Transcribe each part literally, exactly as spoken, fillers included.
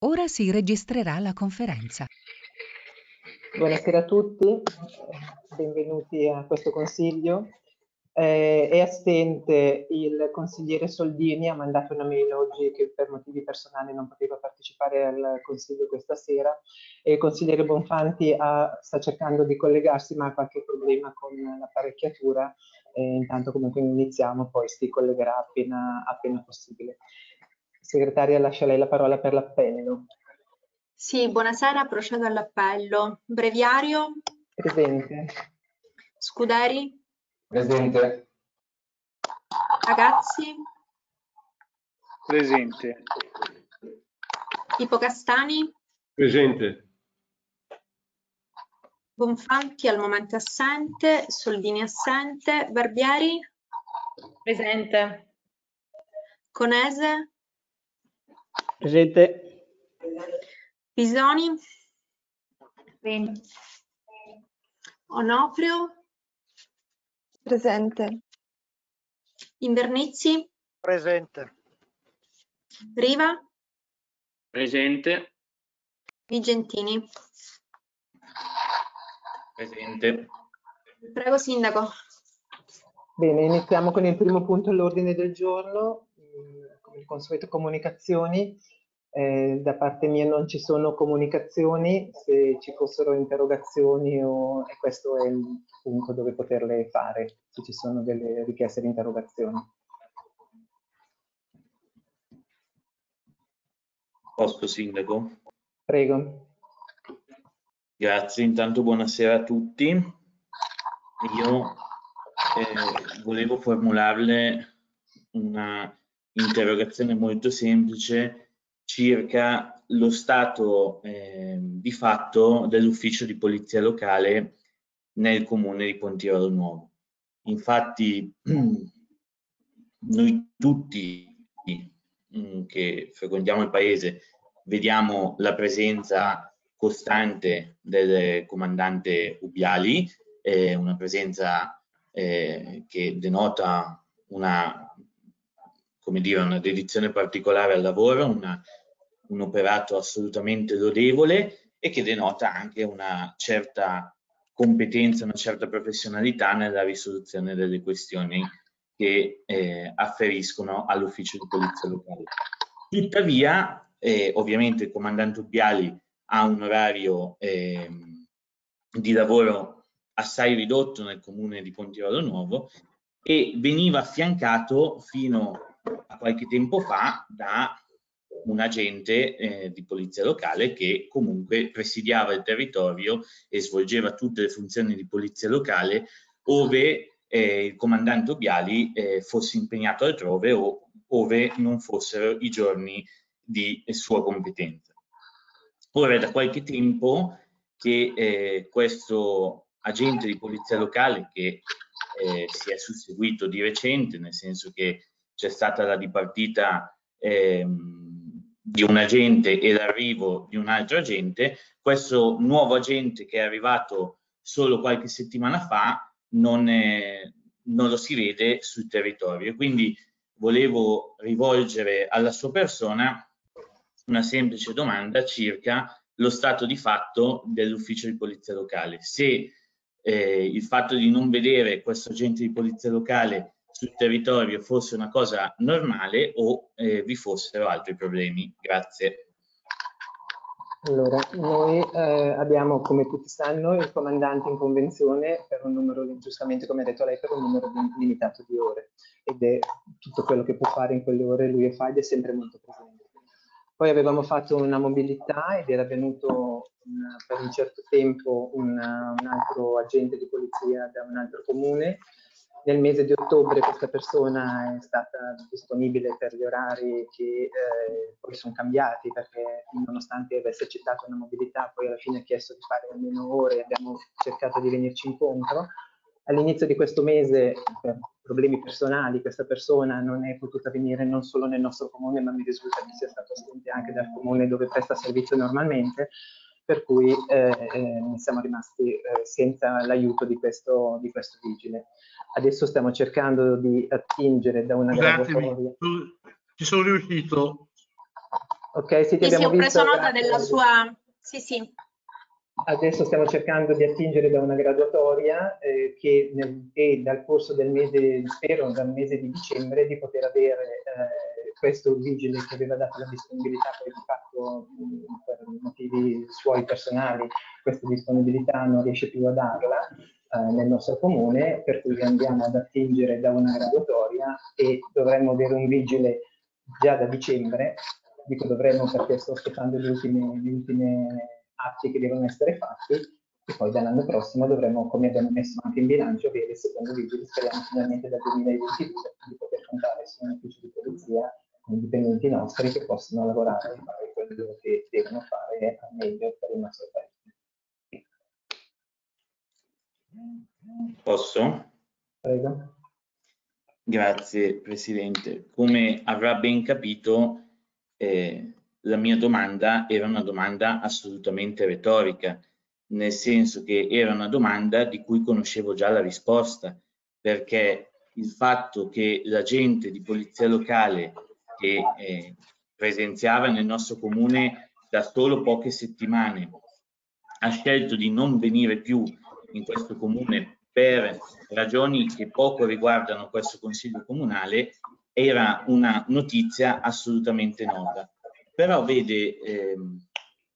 Ora si registrerà la conferenza. Buonasera a tutti, benvenuti a questo consiglio. Eh, è assente il consigliere Soldini, ha mandato una mail oggi che per motivi personali non poteva partecipare al consiglio questa sera, e il consigliere Bonfanti ha, sta cercando di collegarsi ma ha qualche problema con l'apparecchiatura, e intanto comunque iniziamo, poi si collegherà appena, appena possibile. Segretaria, lascia lei la parola per l'appello. Sì, buonasera, procedo all'appello. Breviario? Presente. Scuderi? Presente. Ragazzi? Presente. Ipocastani? Presente. Bonfanti al momento assente, Soldini assente, Barbieri? Presente. Conese? Presente. Pisoni? Presente. Onofrio? Presente. Invernizzi? Presente. Riva? Presente. Vigentini? Presente. Prego, Sindaco. Bene, iniziamo con il primo punto all'ordine del giorno, come di consueto comunicazioni. Eh, da parte mia non ci sono comunicazioni, se ci fossero interrogazioni o, e questo è il punto dove poterle fare, se ci sono delle richieste di interrogazioni. Posto, Sindaco? Prego. Grazie, intanto buonasera a tutti. Io eh, volevo formularle una interrogazione molto semplice circa lo stato eh, di fatto dell'ufficio di polizia locale nel comune di Pontirolo Nuovo. Infatti noi tutti mh, che frequentiamo il paese vediamo la presenza costante del comandante Ubbiali, eh, una presenza eh, che denota una, come dire, una dedizione particolare al lavoro, una, un operato assolutamente lodevole e che denota anche una certa competenza, una certa professionalità nella risoluzione delle questioni che eh, afferiscono all'ufficio di polizia locale. Tuttavia, eh, ovviamente il comandante Ubbiali ha un orario eh, di lavoro assai ridotto nel comune di Pontirolo Nuovo e veniva affiancato fino a qualche tempo fa da un agente eh, di polizia locale che comunque presidiava il territorio e svolgeva tutte le funzioni di polizia locale ove eh, il comandante Ubbiali eh, fosse impegnato altrove o ove non fossero i giorni di eh, sua competenza. Ora è da qualche tempo che eh, questo agente di polizia locale, che eh, si è susseguito di recente, nel senso che c'è stata la dipartita ehm, di un agente e l'arrivo di un altro agente, questo nuovo agente che è arrivato solo qualche settimana fa non, è, non lo si vede sul territorio. Quindi volevo rivolgere alla sua persona una semplice domanda circa lo stato di fatto dell'ufficio di polizia locale. Se eh, il fatto di non vedere questo agente di polizia locale sul territorio fosse una cosa normale o eh, vi fossero altri problemi. Grazie. Allora, noi eh, abbiamo, come tutti sanno, il comandante in convenzione per un numero, giustamente come ha detto lei, per un numero limitato di ore, ed è tutto quello che può fare in quelle ore lui fa ed è sempre molto presente. Poi avevamo fatto una mobilità ed era venuto un, per un certo tempo un, un altro agente di polizia da un altro comune. Nel mese di ottobre questa persona è stata disponibile per gli orari che eh, poi sono cambiati, perché nonostante avesse accettato una mobilità poi alla fine ha chiesto di fare almeno ore e abbiamo cercato di venirci incontro. All'inizio di questo mese, per problemi personali, questa persona non è potuta venire non solo nel nostro comune, ma mi risulta che sia stato assente anche dal comune dove presta servizio normalmente, per cui eh, eh, siamo rimasti eh, senza l'aiuto di questo, di questo vigile. Adesso stiamo cercando di attingere da una Scusatemi, graduatoria. ci sono riuscito. Ok, sì, ti Sì, sì, abbiamo ho preso visto, nota grazie. della sua... Sì, sì. Adesso stiamo cercando di attingere da una graduatoria eh, che nel, e dal corso del mese, spero dal mese di dicembre, di poter avere eh, questo vigile che aveva dato la disponibilità, poi di fatto mh, per motivi suoi personali questa disponibilità non riesce più a darla eh, nel nostro comune, per cui andiamo ad attingere da una graduatoria e dovremmo avere un vigile già da dicembre. Dico dovremmo perché sto aspettando gli ultimi, gli ultimi atti che devono essere fatti e poi dall'anno prossimo dovremo, come abbiamo messo anche in bilancio, avere il secondo vigile, speriamo finalmente dal duemilaventidue, di poter contare su un ufficio di polizia con dipendenti nostri che possono lavorare e fare quello che devono fare al meglio per il nostro paese. Posso? Prego. Grazie Presidente. Come avrà ben capito, eh, la mia domanda era una domanda assolutamente retorica, nel senso che era una domanda di cui conoscevo già la risposta, perché il fatto che l'agente di polizia locale che eh, presenziava nel nostro comune da solo poche settimane ha scelto di non venire più in questo comune per ragioni che poco riguardano questo Consiglio Comunale, era una notizia assolutamente nota. Però vede, ehm,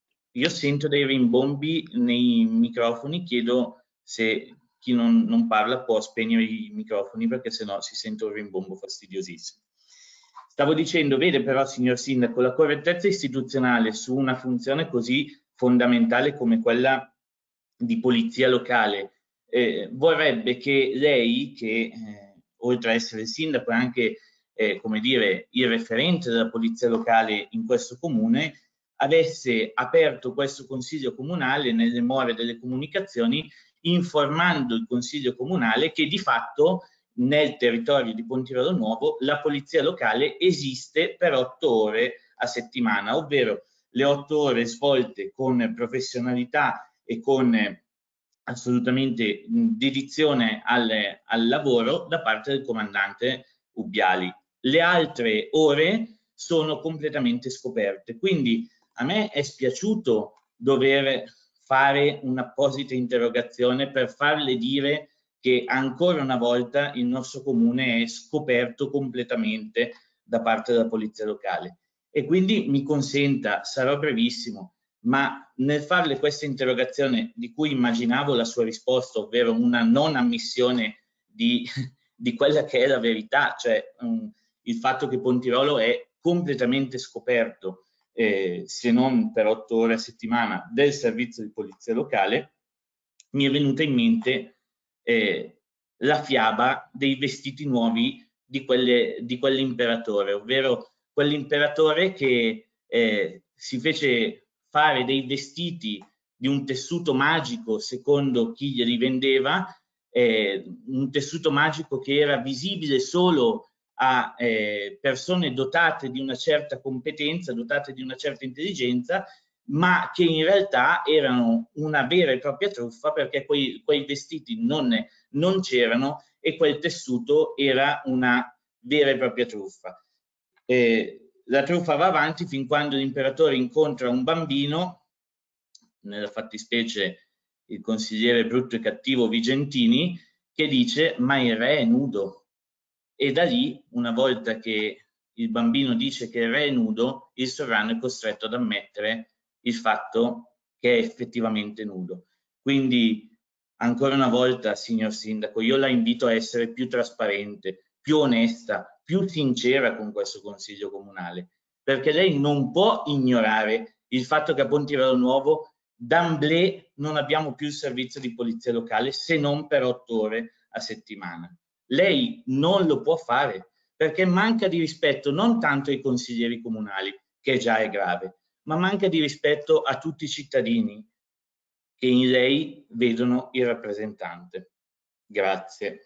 io sento dei rimbombi nei microfoni, chiedo se chi non, non parla può spegnere i microfoni perché sennò si sente un rimbombo fastidiosissimo. Stavo dicendo, vede però signor Sindaco, la correttezza istituzionale su una funzione così fondamentale come quella di polizia locale eh, vorrebbe che lei, che eh, oltre a essere il sindaco è anche eh, come dire, il referente della polizia locale in questo comune, avesse aperto questo consiglio comunale nelle more delle comunicazioni, informando il consiglio comunale che di fatto nel territorio di Pontirolo Nuovo la polizia locale esiste per otto ore a settimana, ovvero le otto ore svolte con professionalità e con eh, assolutamente dedizione al, al lavoro da parte del comandante Ubbiali. Le altre ore sono completamente scoperte, quindi a me è spiaciuto dover fare un'apposita interrogazione per farle dire che ancora una volta il nostro comune è scoperto completamente da parte della polizia locale. E quindi mi consenta, sarò brevissimo, ma nel farle questa interrogazione di cui immaginavo la sua risposta, ovvero una non ammissione di, di quella che è la verità, cioè um, il fatto che Pontirolo è completamente scoperto, eh, se non per otto ore a settimana, del servizio di polizia locale, mi è venuta in mente eh, la fiaba dei vestiti nuovi di, quelle, di quell'imperatore, ovvero quell'imperatore che eh, si fece fare dei vestiti di un tessuto magico secondo chi glieli vendeva, eh, un tessuto magico che era visibile solo a eh, persone dotate di una certa competenza, dotate di una certa intelligenza, ma che in realtà erano una vera e propria truffa perché quei, quei vestiti non, non c'erano e quel tessuto era una vera e propria truffa. Eh, la truffa va avanti fin quando l'imperatore incontra un bambino, nella fattispecie il consigliere brutto e cattivo Vigentini, che dice ma il re è nudo. E da lì, una volta che il bambino dice che il re è nudo, il sovrano è costretto ad ammettere il fatto che è effettivamente nudo. Quindi, ancora una volta, signor Sindaco, io la invito a essere più trasparente, più onesta, più sincera con questo Consiglio Comunale, perché lei non può ignorare il fatto che a Pontirolo Nuovo d'amblè non abbiamo più il servizio di polizia locale se non per otto ore a settimana. Lei non lo può fare perché manca di rispetto non tanto ai consiglieri comunali, che già è grave, ma manca di rispetto a tutti i cittadini che in lei vedono il rappresentante. Grazie.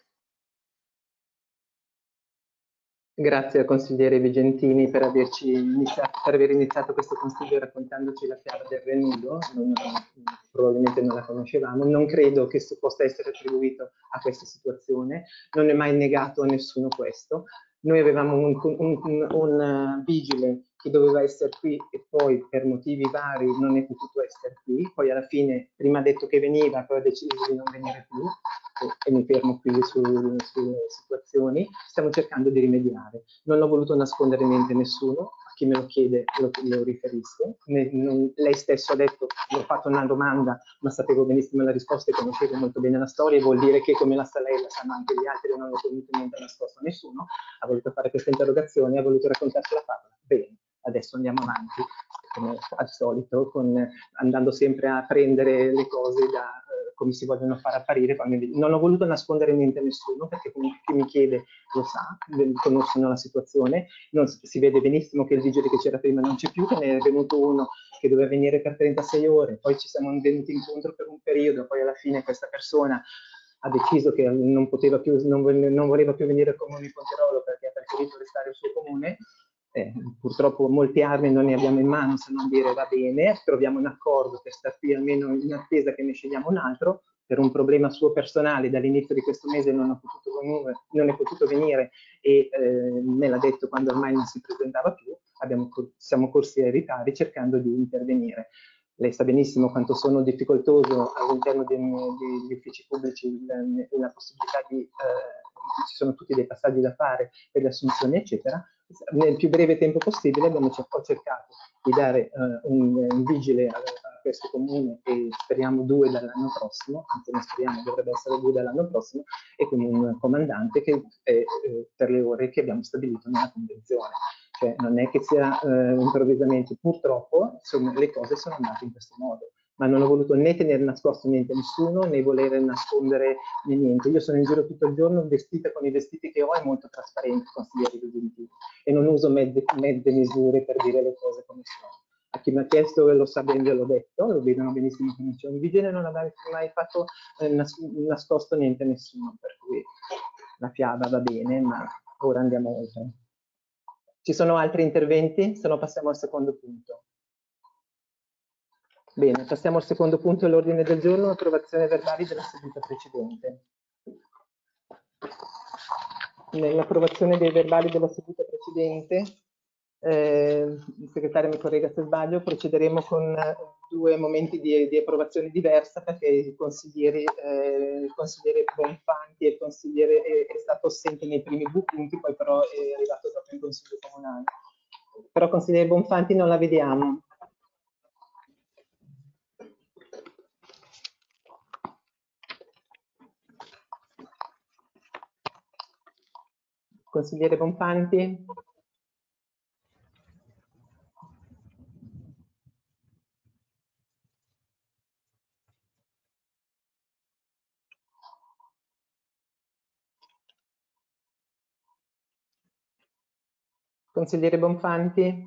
Grazie al consigliere Vigentini per, averci iniziato, per aver iniziato questo consiglio raccontandoci la fiaba del re nudo, non, probabilmente non la conoscevamo, non credo che possa essere attribuito a questa situazione, non è mai negato a nessuno questo. Noi avevamo un, un, un, un vigile che doveva essere qui e poi per motivi vari non è potuto essere qui, poi alla fine prima ha detto che veniva, poi ha deciso di non venire più e, e mi fermo qui su, sulle situazioni. Stiamo cercando di rimediare. Non ho voluto nascondere niente a nessuno, a chi me lo chiede lo, lo riferisco. Ne, non, lei stesso ha detto, mi ho fatto una domanda ma sapevo benissimo la risposta e conoscevo molto bene la storia, e vuol dire che come la sa lei la sanno anche gli altri, non ho tenuto niente nascosto a nessuno. Ha voluto fare questa interrogazione, ha voluto raccontarci la favola. Bene, adesso andiamo avanti, come al solito, con, andando sempre a prendere le cose da eh, come si vogliono far apparire. Non ho voluto nascondere niente a nessuno, perché comunque chi mi chiede lo sa, conoscono la situazione. Non, si vede benissimo che il vigile che c'era prima non c'è più, che ne è venuto uno che doveva venire per trentasei ore, poi ci siamo venuti incontro per un periodo, poi alla fine questa persona ha deciso che non poteva più, non, non voleva più venire al comune di Ponterolo perché ha preferito restare al suo comune. Eh, purtroppo molti armi non ne abbiamo in mano, se non dire va bene, troviamo un accordo per stare qui almeno in attesa che ne scegliamo un altro. Per un problema suo personale dall'inizio di questo mese non, ho potuto venire, non è potuto venire e eh, me l'ha detto quando ormai non si presentava più. Abbiamo, siamo corsi ai ripari cercando di intervenire. Lei sa benissimo quanto sono difficoltoso all'interno degli uffici pubblici la, la possibilità di, eh, ci sono tutti dei passaggi da fare per le assunzioni eccetera. Nel più breve tempo possibile abbiamo cercato di dare uh, un, un vigile a, a questo comune, e speriamo due dall'anno prossimo, anzi non speriamo, dovrebbe essere due dall'anno prossimo, e con un comandante che è eh, per le ore che abbiamo stabilito nella convenzione. Cioè non è che sia eh, improvvisamente, purtroppo insomma, le cose sono andate in questo modo, ma non ho voluto né tenere nascosto niente a nessuno, né volere nascondere né niente. Io sono in giro tutto il giorno vestita con i vestiti che ho e molto trasparente, consiglieri esecutivi, e non uso mezze, mezze misure per dire le cose come sono. A chi mi ha chiesto lo sa bene, gliel'ho detto, lo vedono benissimo che non c'è un vigile, non ha mai fatto eh, nas nascosto niente a nessuno, per cui la fiaba va bene, ma ora andiamo oltre. Ci sono altri interventi? Se no passiamo al secondo punto. Bene, passiamo al secondo punto dell'ordine del giorno, approvazione verbali della seduta precedente. Nell'approvazione dei verbali della seduta precedente, eh, il segretario mi corregga se sbaglio, procederemo con eh, due momenti di, di approvazione diversa, perché i consiglieri, eh, il consigliere Bonfanti e il consigliere è, è stato assente nei primi due punti, poi però è arrivato dopo in consiglio comunale. Però consigliere Bonfanti non la vediamo. Consigliere Bonfanti? Consigliere Bonfanti?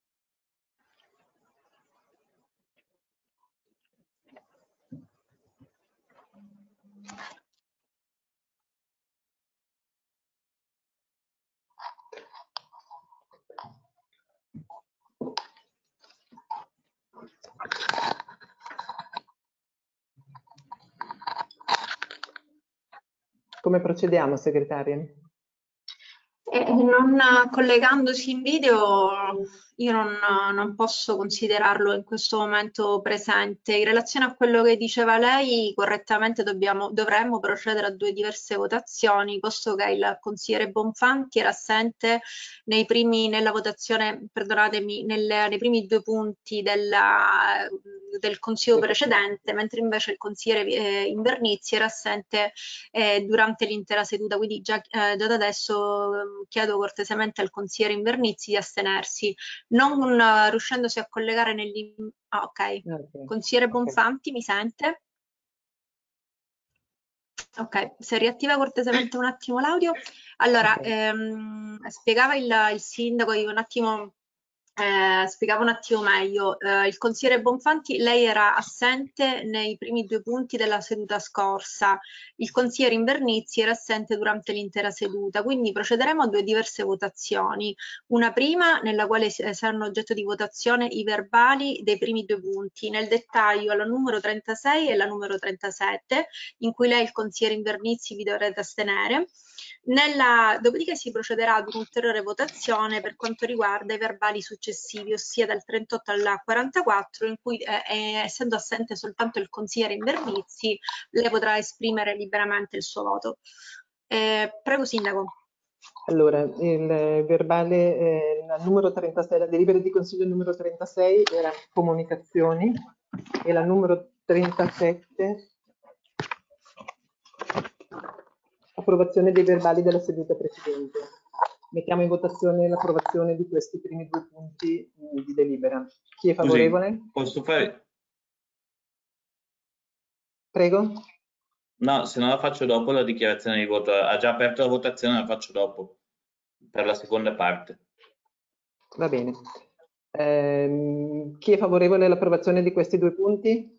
Come procediamo, segretaria? Eh, non collegandosi in video, io non, non posso considerarlo in questo momento presente. In relazione a quello che diceva lei, correttamente dobbiamo, dovremmo procedere a due diverse votazioni, posto che il consigliere Bonfanti era assente nei primi, nella votazione, perdonatemi, nel, nei primi due punti della, del consiglio precedente, mentre invece il consigliere eh, Invernizzi era assente eh, durante l'intera seduta, quindi già, eh, già da adesso eh, chiedo cortesemente al consigliere Invernizzi di astenersi, non uh, riuscendosi a collegare negli... Ah, ok. Okay. Consigliere Okay. Bonfanti, mi sente? Ok, se riattiva cortesemente un attimo l'audio. Allora, Okay. ehm, spiegava il, il sindaco, io un attimo... Eh, spiegavo un attimo meglio, eh, il consigliere Bonfanti, lei era assente nei primi due punti della seduta scorsa, il consigliere Invernizzi era assente durante l'intera seduta, quindi procederemo a due diverse votazioni, una prima nella quale saranno oggetto di votazione i verbali dei primi due punti, nel dettaglio la numero trentasei e la numero trentasette, in cui lei, il consigliere Invernizzi, vi dovrete astenere. Nella, dopodiché si procederà ad un'ulteriore votazione per quanto riguarda i verbali successivi successivi, ossia dal trentotto al quarantaquattro, in cui eh, eh, essendo assente soltanto il consigliere Invernizi, lei potrà esprimere liberamente il suo voto. Eh, prego Sindaco. Allora, il verbale, eh, la numero trentasei, la delibera di consiglio numero trentasei era comunicazioni e la numero trentasette approvazione dei verbali della seduta precedente. Mettiamo in votazione l'approvazione di questi primi due punti di delibera. Chi è favorevole? Scusi, posso fare? Prego. No, se no la faccio dopo la dichiarazione di voto. Ha già aperto la votazione, la faccio dopo, per la seconda parte. Va bene. Ehm, chi è favorevole all'approvazione di questi due punti?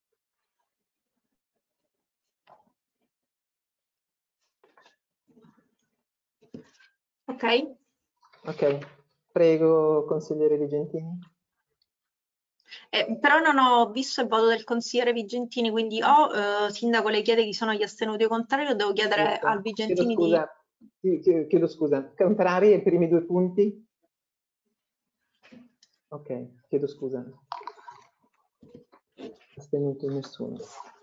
Ok. Ok. Prego, consigliere Vigentini. Eh, però non ho visto il voto del consigliere Vigentini, quindi o eh, Sindaco le chiede chi sono gli astenuti o contrari, o devo chiedere Giusto. al Vigentini Chiedo scusa, di... chiedo, chiedo scusa. Contrari ai primi due punti? Ok, chiedo scusa. Astenuto nessuno.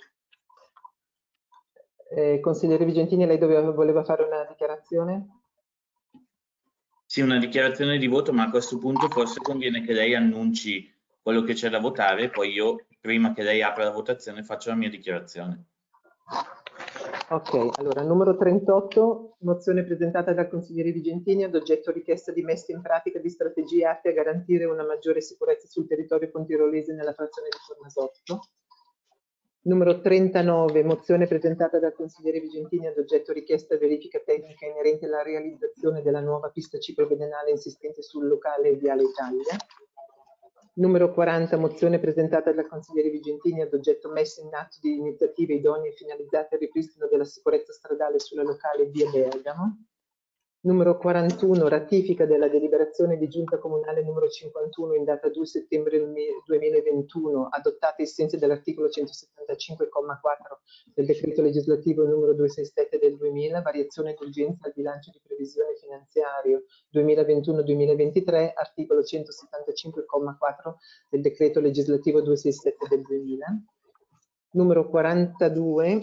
Eh, consigliere Vigentini, lei doveva, voleva fare una dichiarazione? Sì, una dichiarazione di voto, ma a questo punto forse conviene che lei annunci quello che c'è da votare, poi io, prima che lei apra la votazione, faccio la mia dichiarazione. Ok, allora, numero trentotto, mozione presentata dal consigliere Vigentini ad oggetto richiesta di messa in pratica di strategie atte a garantire una maggiore sicurezza sul territorio pontirolese nella frazione di Tornasotto. Numero trentanove, mozione presentata dal consigliere Vigentini ad oggetto richiesta verifica tecnica inerente alla realizzazione della nuova pista ciclopedonale insistente sul locale Viale Italia. Numero quaranta, mozione presentata dal consigliere Vigentini ad oggetto messa in atto di iniziative idonee finalizzate al ripristino della sicurezza stradale sulla locale via Bergamo. Numero quarantuno, ratifica della deliberazione di giunta comunale numero cinquantuno in data due settembre duemilaventuno, adottata ai sensi dell'articolo centosettantacinque comma quattro del decreto legislativo numero duecentosessantasette del duemila, variazione d'urgenza al bilancio di previsione finanziario duemilaventuno duemilaventitré, articolo centosettantacinque comma quattro del decreto legislativo duecentosessantasette del duemila. Numero quarantadue,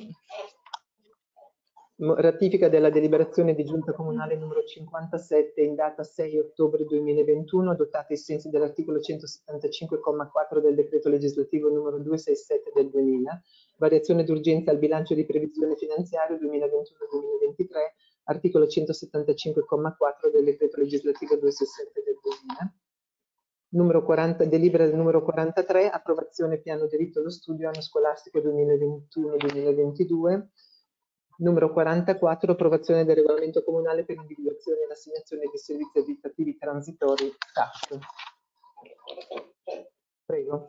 ratifica della deliberazione di giunta comunale numero cinquantasette in data sei ottobre duemilaventuno, adottata ai sensi dell'articolo centosettantacinque comma quattro del decreto legislativo numero duecentosessantasette del duemila, variazione d'urgenza al bilancio di previsione finanziario duemilaventuno duemilaventitré, articolo centosettantacinque comma quattro del decreto legislativo duecentosessantasette del duemila. Numero quaranta, delibera del numero quarantatré, approvazione piano diritto allo studio anno scolastico duemilaventuno duemilaventidue. Numero quarantaquattro, approvazione del regolamento comunale per l'individuazione e l'assegnazione di servizi abitativi transitori S A P. Prego.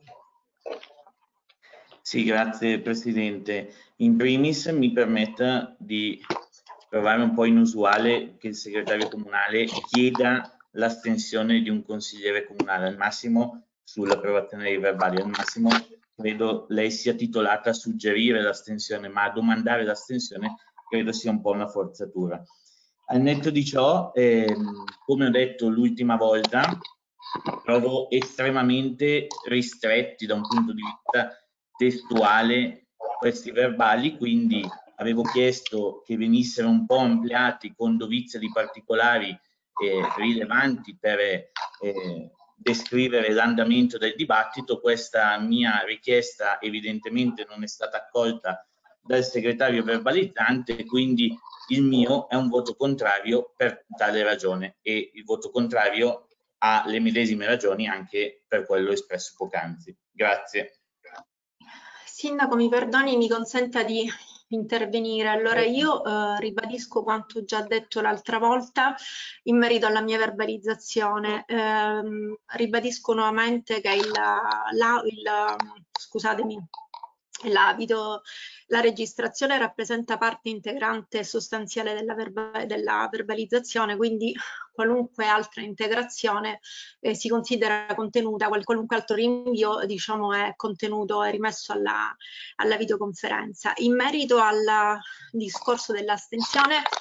Sì, grazie Presidente. In primis mi permetta di trovare un po' inusuale che il segretario comunale chieda l'astensione di un consigliere comunale, al massimo sull'approvazione dei verbali, al massimo credo lei sia titolata a suggerire l'astensione, ma a domandare l'astensione credo sia un po' una forzatura. Al netto di ciò, ehm, come ho detto l'ultima volta, trovo estremamente ristretti da un punto di vista testuale questi verbali, quindi avevo chiesto che venissero un po' ampliati con dovizia di particolari eh, rilevanti per eh, descrivere l'andamento del dibattito. Questa mia richiesta evidentemente non è stata accolta dal segretario verbalizzante, quindi il mio è un voto contrario per tale ragione, e il voto contrario ha le medesime ragioni anche per quello espresso poc'anzi. Grazie. Sindaco, mi perdoni, mi consenta di intervenire. Allora, io eh, ribadisco quanto già detto l'altra volta in merito alla mia verbalizzazione. Eh, ribadisco nuovamente che il, la, il scusatemi, la, video, la registrazione rappresenta parte integrante e sostanziale della, verba, della verbalizzazione, quindi qualunque altra integrazione eh, si considera contenuta, qualunque altro rinvio diciamo è contenuto, è rimesso alla, alla videoconferenza. In merito al discorso dell'astensione,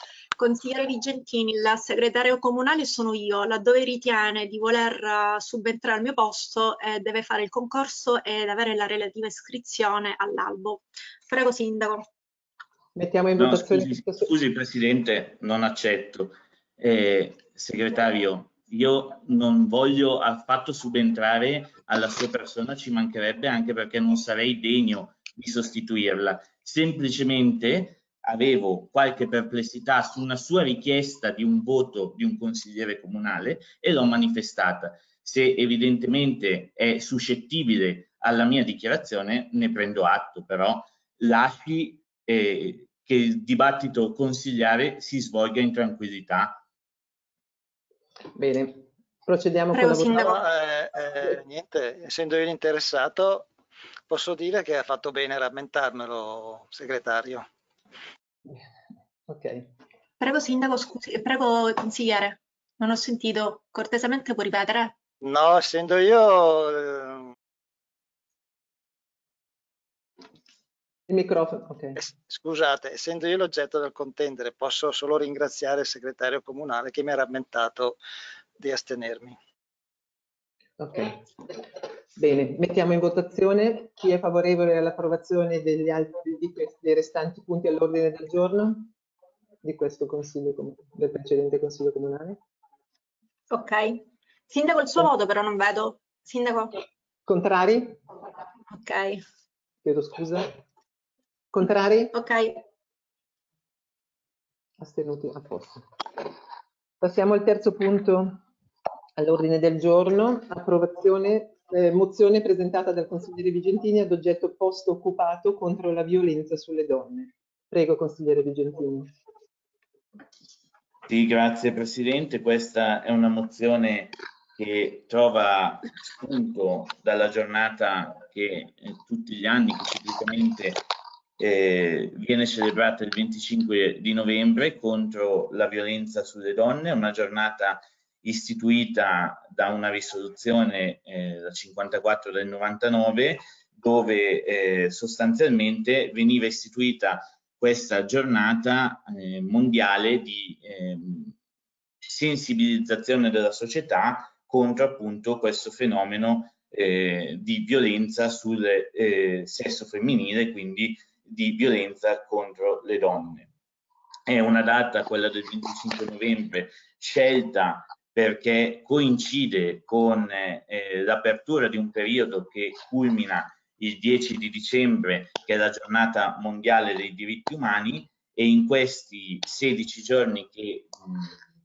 consigliere Vigentini, il segretario comunale sono io, laddove ritiene di voler subentrare al mio posto eh, deve fare il concorso ed avere la relativa iscrizione all'albo. Prego, Sindaco. Mettiamo in No, votazione. scusi, questo... scusi Presidente, non accetto. Eh, segretario, io non voglio affatto subentrare alla sua persona, ci mancherebbe, anche perché non sarei degno di sostituirla. Semplicemente avevo qualche perplessità su una sua richiesta di un voto di un consigliere comunale e l'ho manifestata. Se evidentemente è suscettibile alla mia dichiarazione, ne prendo atto, però lasci eh, che il dibattito consigliare si svolga in tranquillità. Bene, procediamo Prego, con la Sindaco. votazione. No, eh, eh, niente, essendo io interessato, posso dire che ha fatto bene a rammentarmelo, segretario. Ok. Prego, Sindaco, scusi, prego, consigliere. Non ho sentito. Cortesemente può ripetere? No, essendo io... Eh, Il microfono, ok. es- scusate, essendo io l'oggetto del contendere, posso solo ringraziare il segretario comunale che mi ha rammentato di astenermi. Ok. Bene, mettiamo in votazione. Chi è favorevole all'approvazione degli altri di questi, dei restanti punti all'ordine del giorno di questo consiglio com- del precedente consiglio comunale? Ok. Sindaco, il suo voto però non vedo. Sindaco? Contrari? Ok. Chiedo scusa. Contrari? Ok. Astenuti? A posto. Passiamo al terzo punto all'ordine del giorno, approvazione, eh, mozione presentata dal consigliere Vigentini ad oggetto posto occupato contro la violenza sulle donne. Prego, consigliere Vigentini. Sì, grazie Presidente. Questa è una mozione che trova spunto dalla giornata che eh, tutti gli anni, che ciclicamente eh, viene celebrata il venticinque di novembre contro la violenza sulle donne, una giornata istituita da una risoluzione, eh, la cinquantaquattro del novantanove, dove eh, sostanzialmente veniva istituita questa giornata eh, mondiale di eh, sensibilizzazione della società contro appunto questo fenomeno eh, di violenza sul eh, sesso femminile, quindi di violenza contro le donne. È una data, quella del venticinque novembre, scelta perché coincide con eh, l'apertura di un periodo che culmina il dieci di dicembre, che è la giornata mondiale dei diritti umani, e in questi sedici giorni che mh,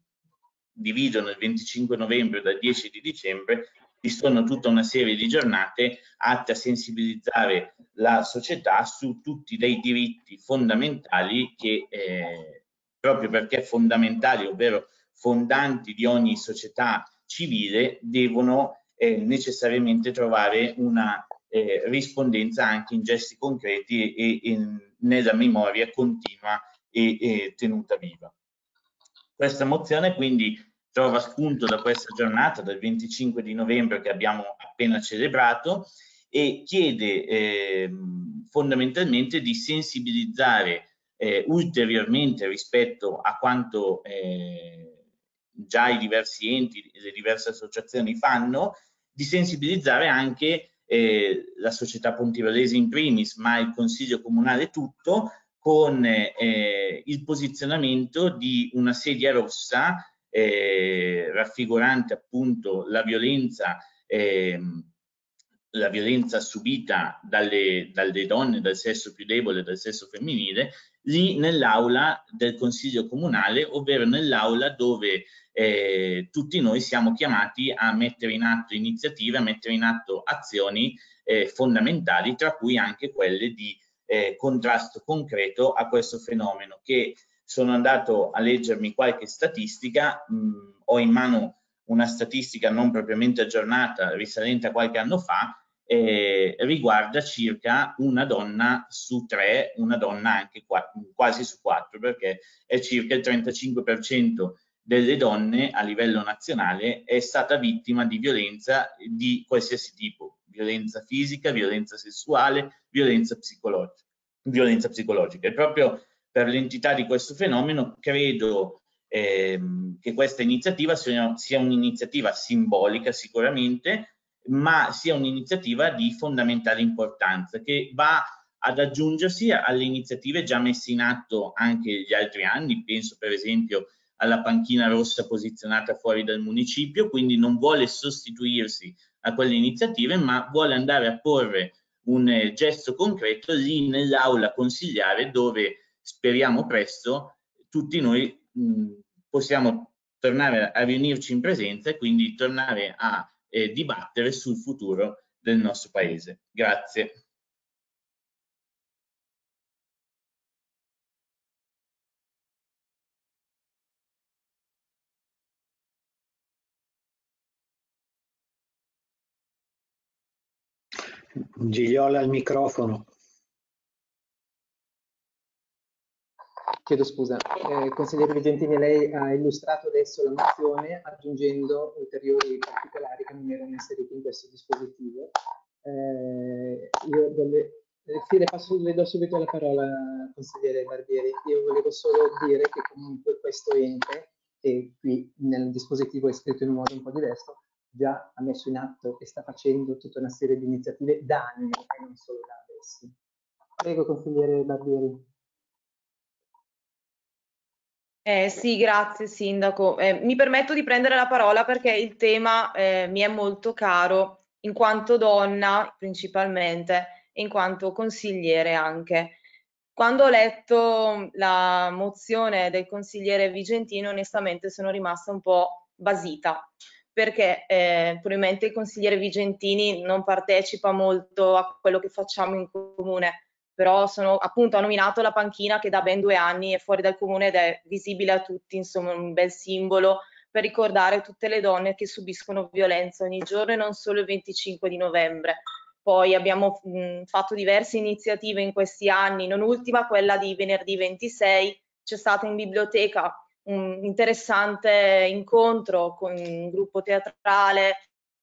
dividono il venticinque novembre dal dieci di dicembre, ci sono tutta una serie di giornate atte a sensibilizzare la società su tutti dei diritti fondamentali che, eh, proprio perché fondamentali, ovvero fondanti di ogni società civile, devono eh, necessariamente trovare una eh, rispondenza anche in gesti concreti e, e in, nella memoria continua e, e tenuta viva. Questa mozione quindi trova spunto da questa giornata, del venticinque di novembre che abbiamo appena celebrato, e chiede eh, fondamentalmente di sensibilizzare eh, ulteriormente rispetto a quanto eh, già i diversi enti, le diverse associazioni fanno, di sensibilizzare anche eh, la società pontivalese in primis, ma il Consiglio Comunale tutto, con eh, il posizionamento di una sedia rossa eh, raffigurante appunto la violenza, eh, la violenza subita dalle, dalle donne, dal sesso più debole, dal sesso femminile, lì nell'aula del Consiglio Comunale, ovvero nell'aula dove eh, tutti noi siamo chiamati a mettere in atto iniziative, a mettere in atto azioni eh, fondamentali, tra cui anche quelle di eh, contrasto concreto a questo fenomeno, che sono andato a leggermi qualche statistica, mh, ho in mano una statistica non propriamente aggiornata, risalente a qualche anno fa, eh, riguarda circa una donna su tre, una donna anche qua, quasi su quattro, perché è circa il trentacinque per cento delle donne a livello nazionale è stata vittima di violenza di qualsiasi tipo, violenza fisica, violenza sessuale, violenza psicologica. Violenza psicologica. E proprio per l'entità di questo fenomeno, credo ehm, che questa iniziativa sia, sia un'iniziativa simbolica sicuramente, ma sia un'iniziativa di fondamentale importanza che va ad aggiungersi alle iniziative già messe in atto anche gli altri anni. Penso per esempio alla panchina rossa posizionata fuori dal municipio, quindi non vuole sostituirsi a quelle iniziative, ma vuole andare a porre un eh, gesto concreto lì nell'aula consigliare, dove speriamo presto tutti noi mh, possiamo tornare a riunirci in presenza e quindi tornare a eh, dibattere sul futuro del nostro paese. Grazie. Gigliola al microfono. Chiedo scusa, eh, consigliere Vigentini, lei ha illustrato adesso la mozione aggiungendo ulteriori particolari che non erano inseriti in questo dispositivo. Eh, io delle, eh, sì, le, passo, le do subito la parola, consigliere Barbieri. Io volevo solo dire che comunque questo ente, che qui nel dispositivo è scritto in un modo un po' diverso, già ha messo in atto e sta facendo tutta una serie di iniziative da anni e non solo da adesso. Prego, consigliere Barbieri. Eh, sì, grazie Sindaco. Eh, mi permetto di prendere la parola perché il tema eh, mi è molto caro, in quanto donna principalmente e in quanto consigliere anche. Quando ho letto la mozione del consigliere Vigentini, onestamente sono rimasta un po' basita, perché eh, probabilmente il consigliere Vigentini non partecipa molto a quello che facciamo in comune, però sono, appunto, ha nominato la panchina che da ben due anni è fuori dal comune ed è visibile a tutti, insomma un bel simbolo per ricordare tutte le donne che subiscono violenza ogni giorno e non solo il venticinque di novembre. Poi abbiamo mh, fatto diverse iniziative in questi anni, non ultima quella di venerdì ventisei, c'è stato in biblioteca un interessante incontro con un gruppo teatrale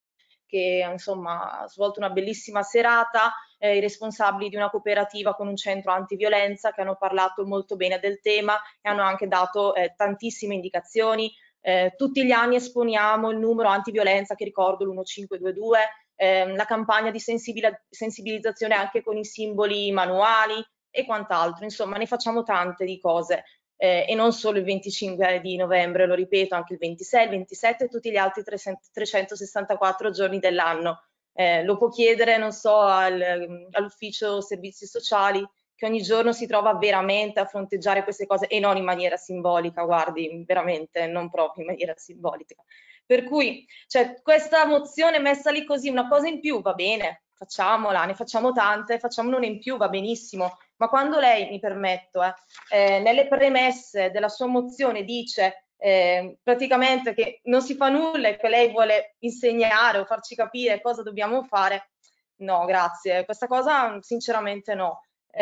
che insomma ha svolto una bellissima serata, eh, i responsabili di una cooperativa con un centro antiviolenza che hanno parlato molto bene del tema e hanno anche dato eh, tantissime indicazioni. Eh, tutti gli anni esponiamo il numero antiviolenza, che ricordo l'uno cinque due due, ehm, la campagna di sensibilizzazione anche con i simboli manuali e quant'altro, insomma ne facciamo tante di cose. Eh, e non solo il venticinque di novembre, lo ripeto, anche il ventisei, il ventisette e tutti gli altri trecentosessantaquattro giorni dell'anno. Eh, lo può chiedere, non so, al, all'ufficio servizi sociali, che ogni giorno si trova veramente a fronteggiare queste cose e non in maniera simbolica, guardi, veramente, non proprio in maniera simbolica. Per cui, cioè, questa mozione messa lì così, una cosa in più, va bene, facciamola, ne facciamo tante, facciamone una in più, va benissimo, ma quando lei, mi permetto, eh, eh, nelle premesse della sua mozione dice eh, praticamente che non si fa nulla e che lei vuole insegnare o farci capire cosa dobbiamo fare, no, grazie, questa cosa sinceramente no.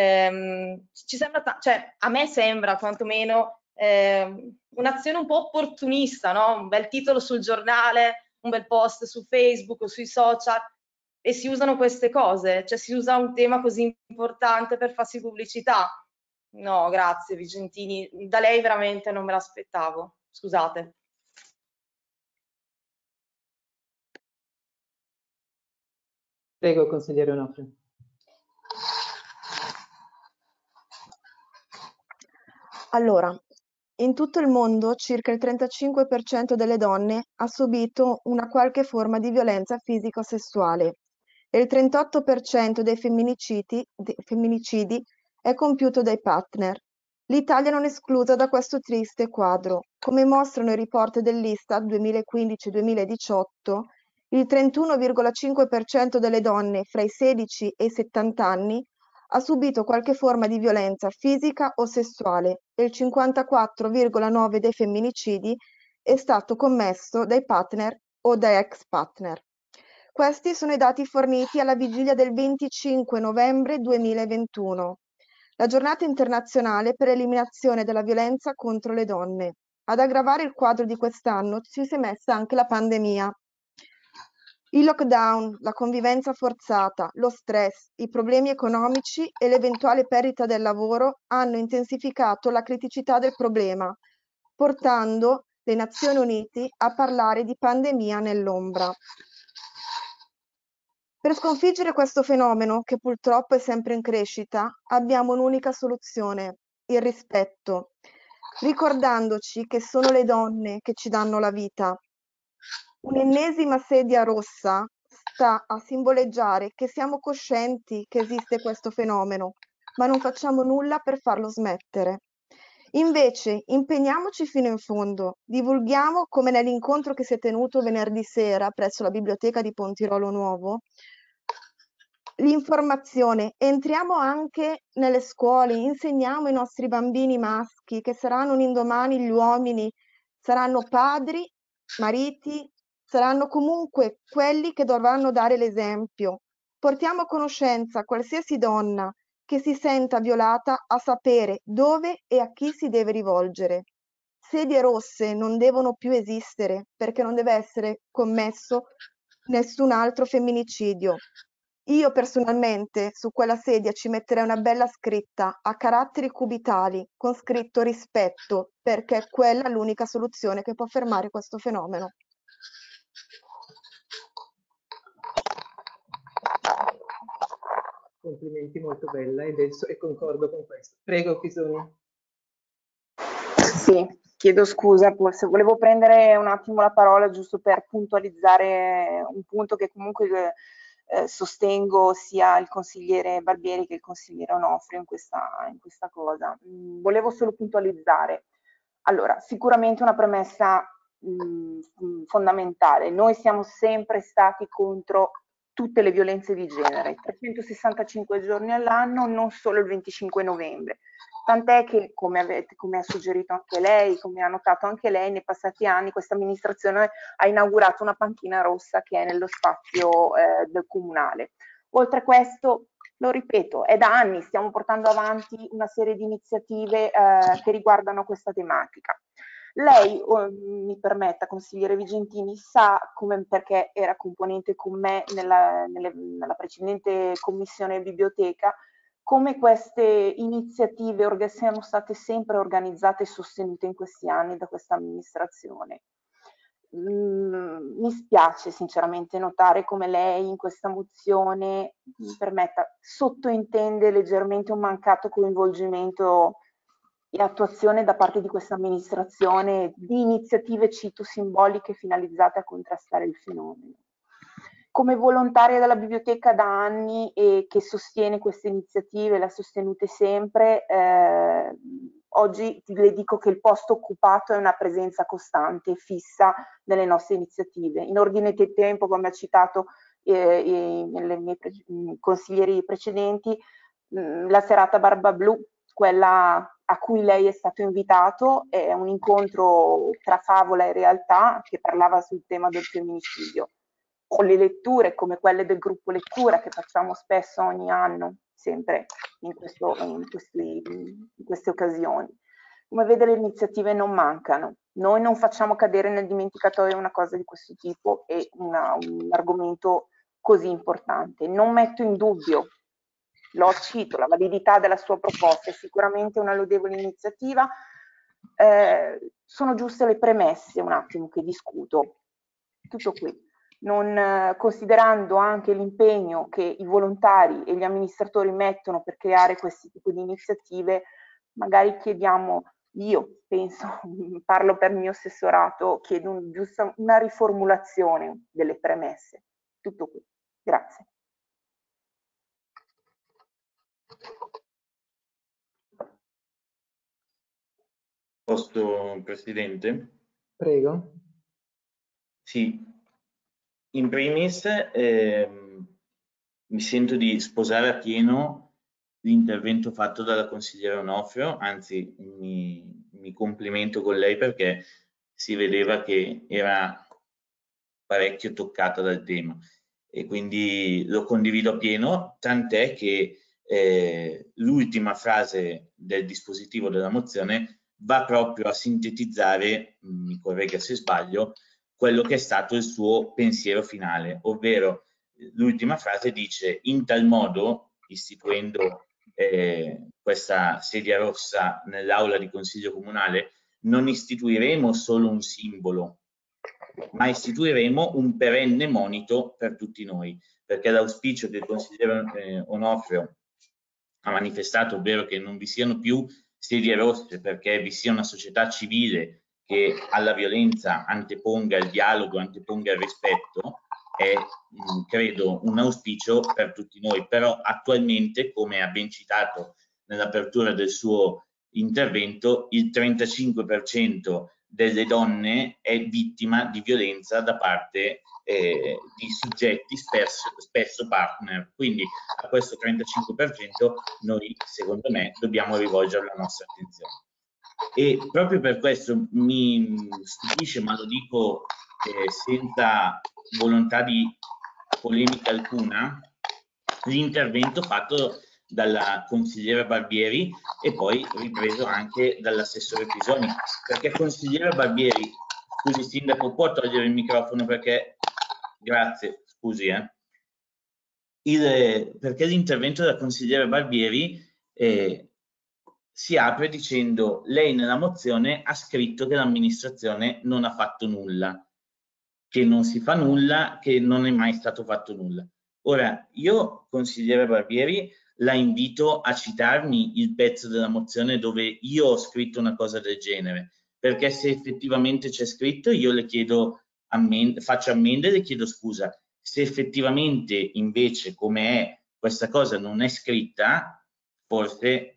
Eh, ci sembra, cioè, a me sembra quantomeno eh, un'azione un po' opportunista, no? Un bel titolo sul giornale, un bel post su Facebook o sui social, e si usano queste cose, cioè si usa un tema così importante per farsi pubblicità. No, grazie Vigentini, da lei veramente non me l'aspettavo, scusate. Prego, consigliere Onofre. Allora, in tutto il mondo circa il trentacinque per cento delle donne ha subito una qualche forma di violenza fisico-sessuale e il trentotto per cento dei femminicidi, dei femminicidi è compiuto dai partner. L'Italia non è esclusa da questo triste quadro. Come mostrano i report dell'Istat duemilaquindici duemiladiciotto, il trentuno virgola cinque per cento delle donne fra i sedici e i settanta anni ha subito qualche forma di violenza fisica o sessuale e il cinquantaquattro virgola nove per cento dei femminicidi è stato commesso dai partner o da ex partner. Questi sono i dati forniti alla vigilia del venticinque novembre duemilaventuno, la giornata internazionale per l'eliminazione della violenza contro le donne. Ad aggravare il quadro di quest'anno ci si è messa anche la pandemia. Il lockdown, la convivenza forzata, lo stress, i problemi economici e l'eventuale perdita del lavoro hanno intensificato la criticità del problema, portando le Nazioni Unite a parlare di pandemia nell'ombra. Per sconfiggere questo fenomeno, che purtroppo è sempre in crescita, abbiamo un'unica soluzione: il rispetto, ricordandoci che sono le donne che ci danno la vita. Un'ennesima sedia rossa sta a simboleggiare che siamo coscienti che esiste questo fenomeno, ma non facciamo nulla per farlo smettere. Invece, impegniamoci fino in fondo, divulghiamo, come nell'incontro che si è tenuto venerdì sera presso la biblioteca di Pontirolo Nuovo, l'informazione, entriamo anche nelle scuole, insegniamo ai nostri bambini maschi che saranno un indomani gli uomini, saranno padri, mariti, saranno comunque quelli che dovranno dare l'esempio. Portiamo a conoscenza qualsiasi donna che si senta violata a sapere dove e a chi si deve rivolgere. Sedie rosse non devono più esistere perché non deve essere commesso nessun altro femminicidio. Io personalmente su quella sedia ci metterei una bella scritta a caratteri cubitali con scritto rispetto, perché quella è l'unica soluzione che può fermare questo fenomeno. Complimenti, molto bella, ed adesso, e concordo con questo. Prego, Pisoni. Sì, chiedo scusa, se volevo prendere un attimo la parola giusto per puntualizzare un punto che comunque eh, sostengo sia il consigliere Barbieri che il consigliere Onofrio in questa, in questa cosa. Mm, volevo solo puntualizzare. Allora, sicuramente una premessa mh, fondamentale. Noi siamo sempre stati contro tutte le violenze di genere, trecentosessantacinque giorni all'anno, non solo il venticinque novembre. Tant'è che, come, avete, come ha suggerito anche lei, come ha notato anche lei, nei passati anni questa amministrazione ha inaugurato una panchina rossa che è nello spazio eh, del comunale. Oltre a questo, lo ripeto, è da anni stiamo portando avanti una serie di iniziative eh, che riguardano questa tematica. Lei, oh, mi permetta, consigliere Vigentini, sa, come, perché era componente con me nella, nelle, nella precedente commissione biblioteca, come queste iniziative siano state sempre organizzate e sostenute in questi anni da questa amministrazione. Mm, mi spiace sinceramente notare come lei in questa mozione, mi permetta, sottointende leggermente un mancato coinvolgimento e attuazione da parte di questa amministrazione di iniziative, cito, simboliche finalizzate a contrastare il fenomeno. Come volontaria della biblioteca da anni e che sostiene queste iniziative, le ha sostenute sempre, eh, oggi le dico che il posto occupato è una presenza costante e fissa nelle nostre iniziative. In ordine di tempo, come ha citato eh, i, i miei pre consiglieri precedenti, mh, la serata Barba Blu, quella a cui lei è stato invitato, è un incontro tra favola e realtà che parlava sul tema del femminicidio. O le letture come quelle del gruppo lettura che facciamo spesso ogni anno, sempre in, questo, in, questi, in queste occasioni. Come vede, le iniziative non mancano. Noi non facciamo cadere nel dimenticatoio una cosa di questo tipo e una, un argomento così importante. Non metto in dubbio, lo cito, la validità della sua proposta, è sicuramente una lodevole iniziativa. Eh, sono giuste le premesse un attimo che discuto. Tutto qui. Non eh, considerando anche l'impegno che i volontari e gli amministratori mettono per creare questi tipi di iniziative, magari chiediamo, io penso, parlo per il mio assessorato, chiedo un, giusto, una riformulazione delle premesse. Tutto qui. Grazie. Posto, Presidente? Prego. Sì. In primis eh, mi sento di sposare a pieno l'intervento fatto dalla consigliera Onofrio, anzi mi, mi complimento con lei perché si vedeva che era parecchio toccata dal tema e quindi lo condivido a pieno, tant'è che eh, l'ultima frase del dispositivo della mozione va proprio a sintetizzare, mi corregga se sbaglio, quello che è stato il suo pensiero finale, ovvero l'ultima frase dice: in tal modo, istituendo eh, questa sedia rossa nell'aula di consiglio comunale, non istituiremo solo un simbolo, ma istituiremo un perenne monito per tutti noi, perché l'auspicio che il consigliere eh, Onofrio ha manifestato, ovvero che non vi siano più sedie rosse, perché vi sia una società civile che alla violenza anteponga il dialogo, anteponga il rispetto, è mh, credo un auspicio per tutti noi. Però attualmente, come ha ben citato nell'apertura del suo intervento, il trentacinque per cento delle donne è vittima di violenza da parte eh, di soggetti spesso, spesso partner. Quindi a questo trentacinque per cento noi, secondo me, dobbiamo rivolgere la nostra attenzione. E proprio per questo mi stupisce, ma lo dico eh, senza volontà di polemica alcuna, l'intervento fatto dalla consigliera Barbieri e poi ripreso anche dall'assessore Pisoni, perché consigliera Barbieri, scusi sindaco, può togliere il microfono perché, grazie, scusi eh. Il, perché l'intervento della consigliera Barbieri eh, si apre dicendo: lei nella mozione ha scritto che l'amministrazione non ha fatto nulla, che non si fa nulla, che non è mai stato fatto nulla. Ora, io, consigliere Barbieri, la invito a citarmi il pezzo della mozione dove io ho scritto una cosa del genere, perché se effettivamente c'è scritto io le chiedo ammend- faccio ammenda e le chiedo scusa. Se effettivamente invece, come è, questa cosa non è scritta, forse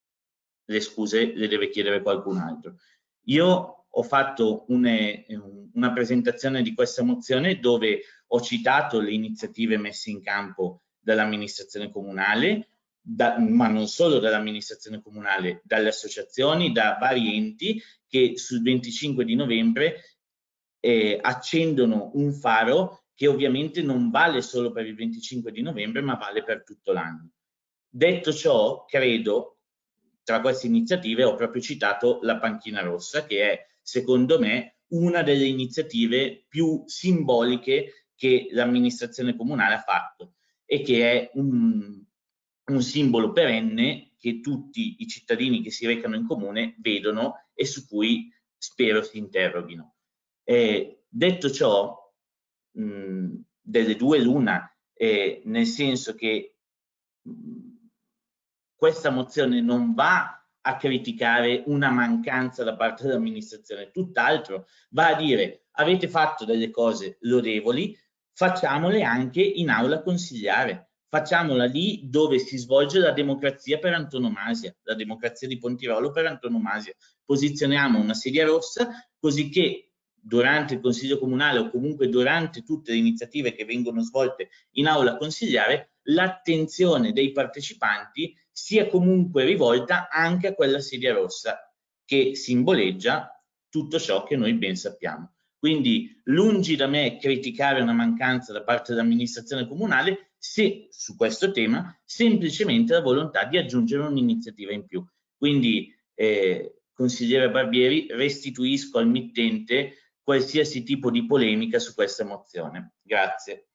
le scuse le deve chiedere qualcun altro. Io ho fatto une, una presentazione di questa mozione dove ho citato le iniziative messe in campo dall'amministrazione comunale, da, ma non solo dall'amministrazione comunale, dalle associazioni, da vari enti che sul venticinque di novembre eh, accendono un faro che ovviamente non vale solo per il venticinque di novembre, ma vale per tutto l'anno. Detto ciò, credo, tra queste iniziative ho proprio citato la panchina rossa, che è, secondo me, una delle iniziative più simboliche che l'amministrazione comunale ha fatto e che è un, un simbolo perenne che tutti i cittadini che si recano in comune vedono e su cui spero si interroghino. Eh, detto ciò, mh, delle due l'una, eh, nel senso che mh, questa mozione non va a criticare una mancanza da parte dell'amministrazione, tutt'altro va a dire: avete fatto delle cose lodevoli, facciamole anche in aula consigliare, facciamola lì dove si svolge la democrazia per antonomasia, la democrazia di Pontirolo per antonomasia. Posizioniamo una sedia rossa così che durante il Consiglio Comunale o comunque durante tutte le iniziative che vengono svolte in aula consigliare, l'attenzione dei partecipanti sia comunque rivolta anche a quella sedia rossa che simboleggia tutto ciò che noi ben sappiamo. Quindi lungi da me criticare una mancanza da parte dell'amministrazione comunale, se su questo tema semplicemente la volontà di aggiungere un'iniziativa in più. Quindi eh, consigliere Barbieri, restituisco al mittente qualsiasi tipo di polemica su questa mozione. Grazie.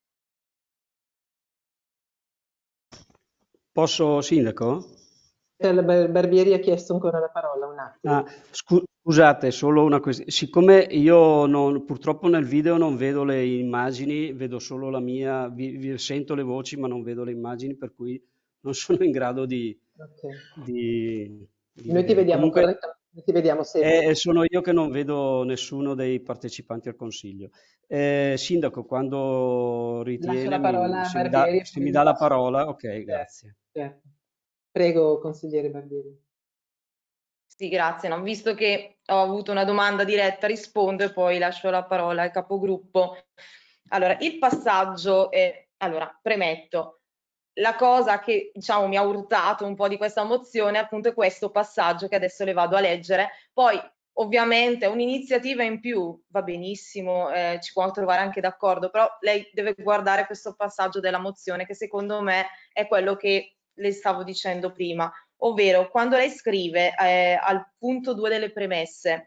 Posso, sindaco? Barbieri ha chiesto ancora la parola, un attimo. Ah, scu- scusate, solo una questione. Siccome io non, purtroppo nel video non vedo le immagini, vedo solo la mia, vi, vi sento le voci ma non vedo le immagini, per cui non sono in grado di... Okay. di, di Noi ti vediamo Comunque, correttamente, ti vediamo sempre. eh, sono io che non vedo nessuno dei partecipanti al Consiglio. Eh, Sindaco, quando ritiene, Lascio la parola mi- a se, mi dà, Barbieri. se mi dà la parola, ok, grazie. Certo. Prego, consigliere Barbieri. Sì, grazie. No, visto che ho avuto una domanda diretta, rispondo e poi lascio la parola al capogruppo. Allora, il passaggio è, allora, premetto, la cosa che diciamo mi ha urtato un po' di questa mozione appunto è questo passaggio che adesso le vado a leggere. Poi ovviamente un'iniziativa in più va benissimo, eh, ci può trovare anche d'accordo, però lei deve guardare questo passaggio della mozione che secondo me è quello che le stavo dicendo prima, ovvero quando lei scrive eh, al punto due delle premesse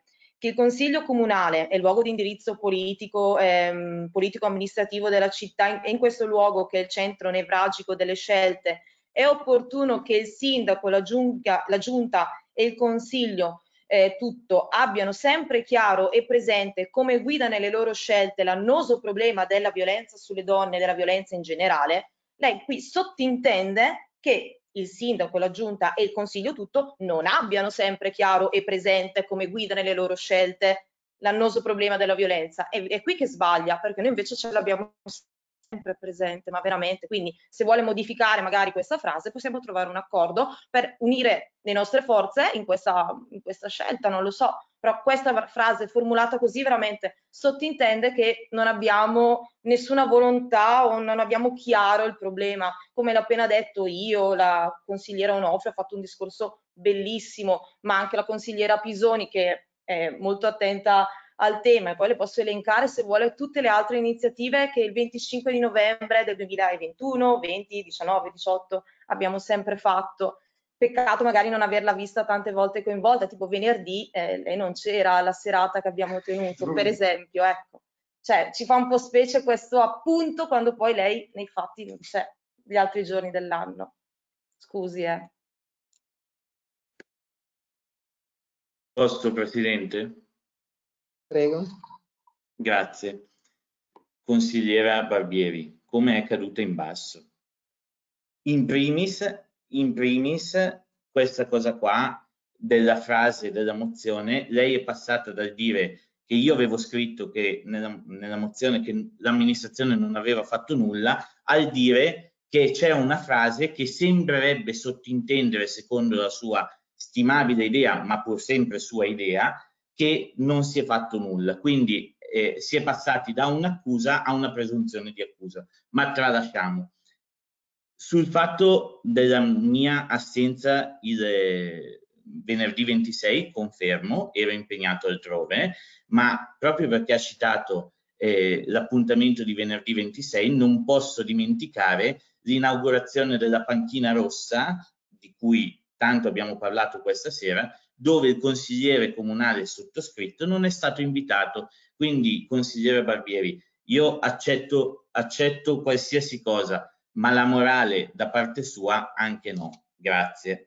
che il Consiglio Comunale è il luogo di indirizzo politico, ehm, politico-amministrativo della città, è in questo luogo che è il centro nevralgico delle scelte, è opportuno che il sindaco, la, giunga, la giunta e il Consiglio eh, tutto abbiano sempre chiaro e presente come guida nelle loro scelte l'annoso problema della violenza sulle donne e della violenza in generale. Lei qui sottintende che il sindaco, la giunta e il consiglio tutto non abbiano sempre chiaro e presente come guida nelle loro scelte l'annoso problema della violenza. È, è qui che sbaglia, perché noi invece ce l'abbiamo sempre presente, ma veramente. Quindi se vuole modificare magari questa frase, possiamo trovare un accordo per unire le nostre forze in questa, in questa scelta, non lo so. Però questa frase formulata così veramente sottintende che non abbiamo nessuna volontà o non abbiamo chiaro il problema. Come l'ho appena detto io, la consigliera Onofre ha fatto un discorso bellissimo, ma anche la consigliera Pisoni che è molto attenta al tema, e poi le posso elencare se vuole tutte le altre iniziative che il venticinque di novembre del duemilaventuno, venti, diciannove, diciotto abbiamo sempre fatto. Peccato magari non averla vista tante volte coinvolta, tipo venerdì eh, lei non c'era alla serata che abbiamo tenuto, per esempio, ecco. Cioè ci fa un po' specie questo appunto quando poi lei nei fatti non c'è gli altri giorni dell'anno. Scusi, eh. Posto, Presidente? Prego. Grazie. Consigliera Barbieri, come è caduta in basso? In primis, in primis, questa cosa qua della frase della mozione, lei è passata dal dire che io avevo scritto che nella, nella mozione che l'amministrazione non aveva fatto nulla, al dire che c'è una frase che sembrerebbe sottintendere, secondo la sua stimabile idea, ma pur sempre sua idea, che non si è fatto nulla. Quindi eh, si è passati da un'accusa a una presunzione di accusa, ma tralasciamo. Sul fatto della mia assenza il eh, venerdì ventisei, confermo, ero impegnato altrove, ma proprio perché ha citato eh, l'appuntamento di venerdì ventisei non posso dimenticare l'inaugurazione della panchina rossa, di cui tanto abbiamo parlato questa sera, dove il consigliere comunale sottoscritto non è stato invitato. Quindi, consigliere Barbieri, io accetto, accetto qualsiasi cosa, ma la morale da parte sua anche no. Grazie.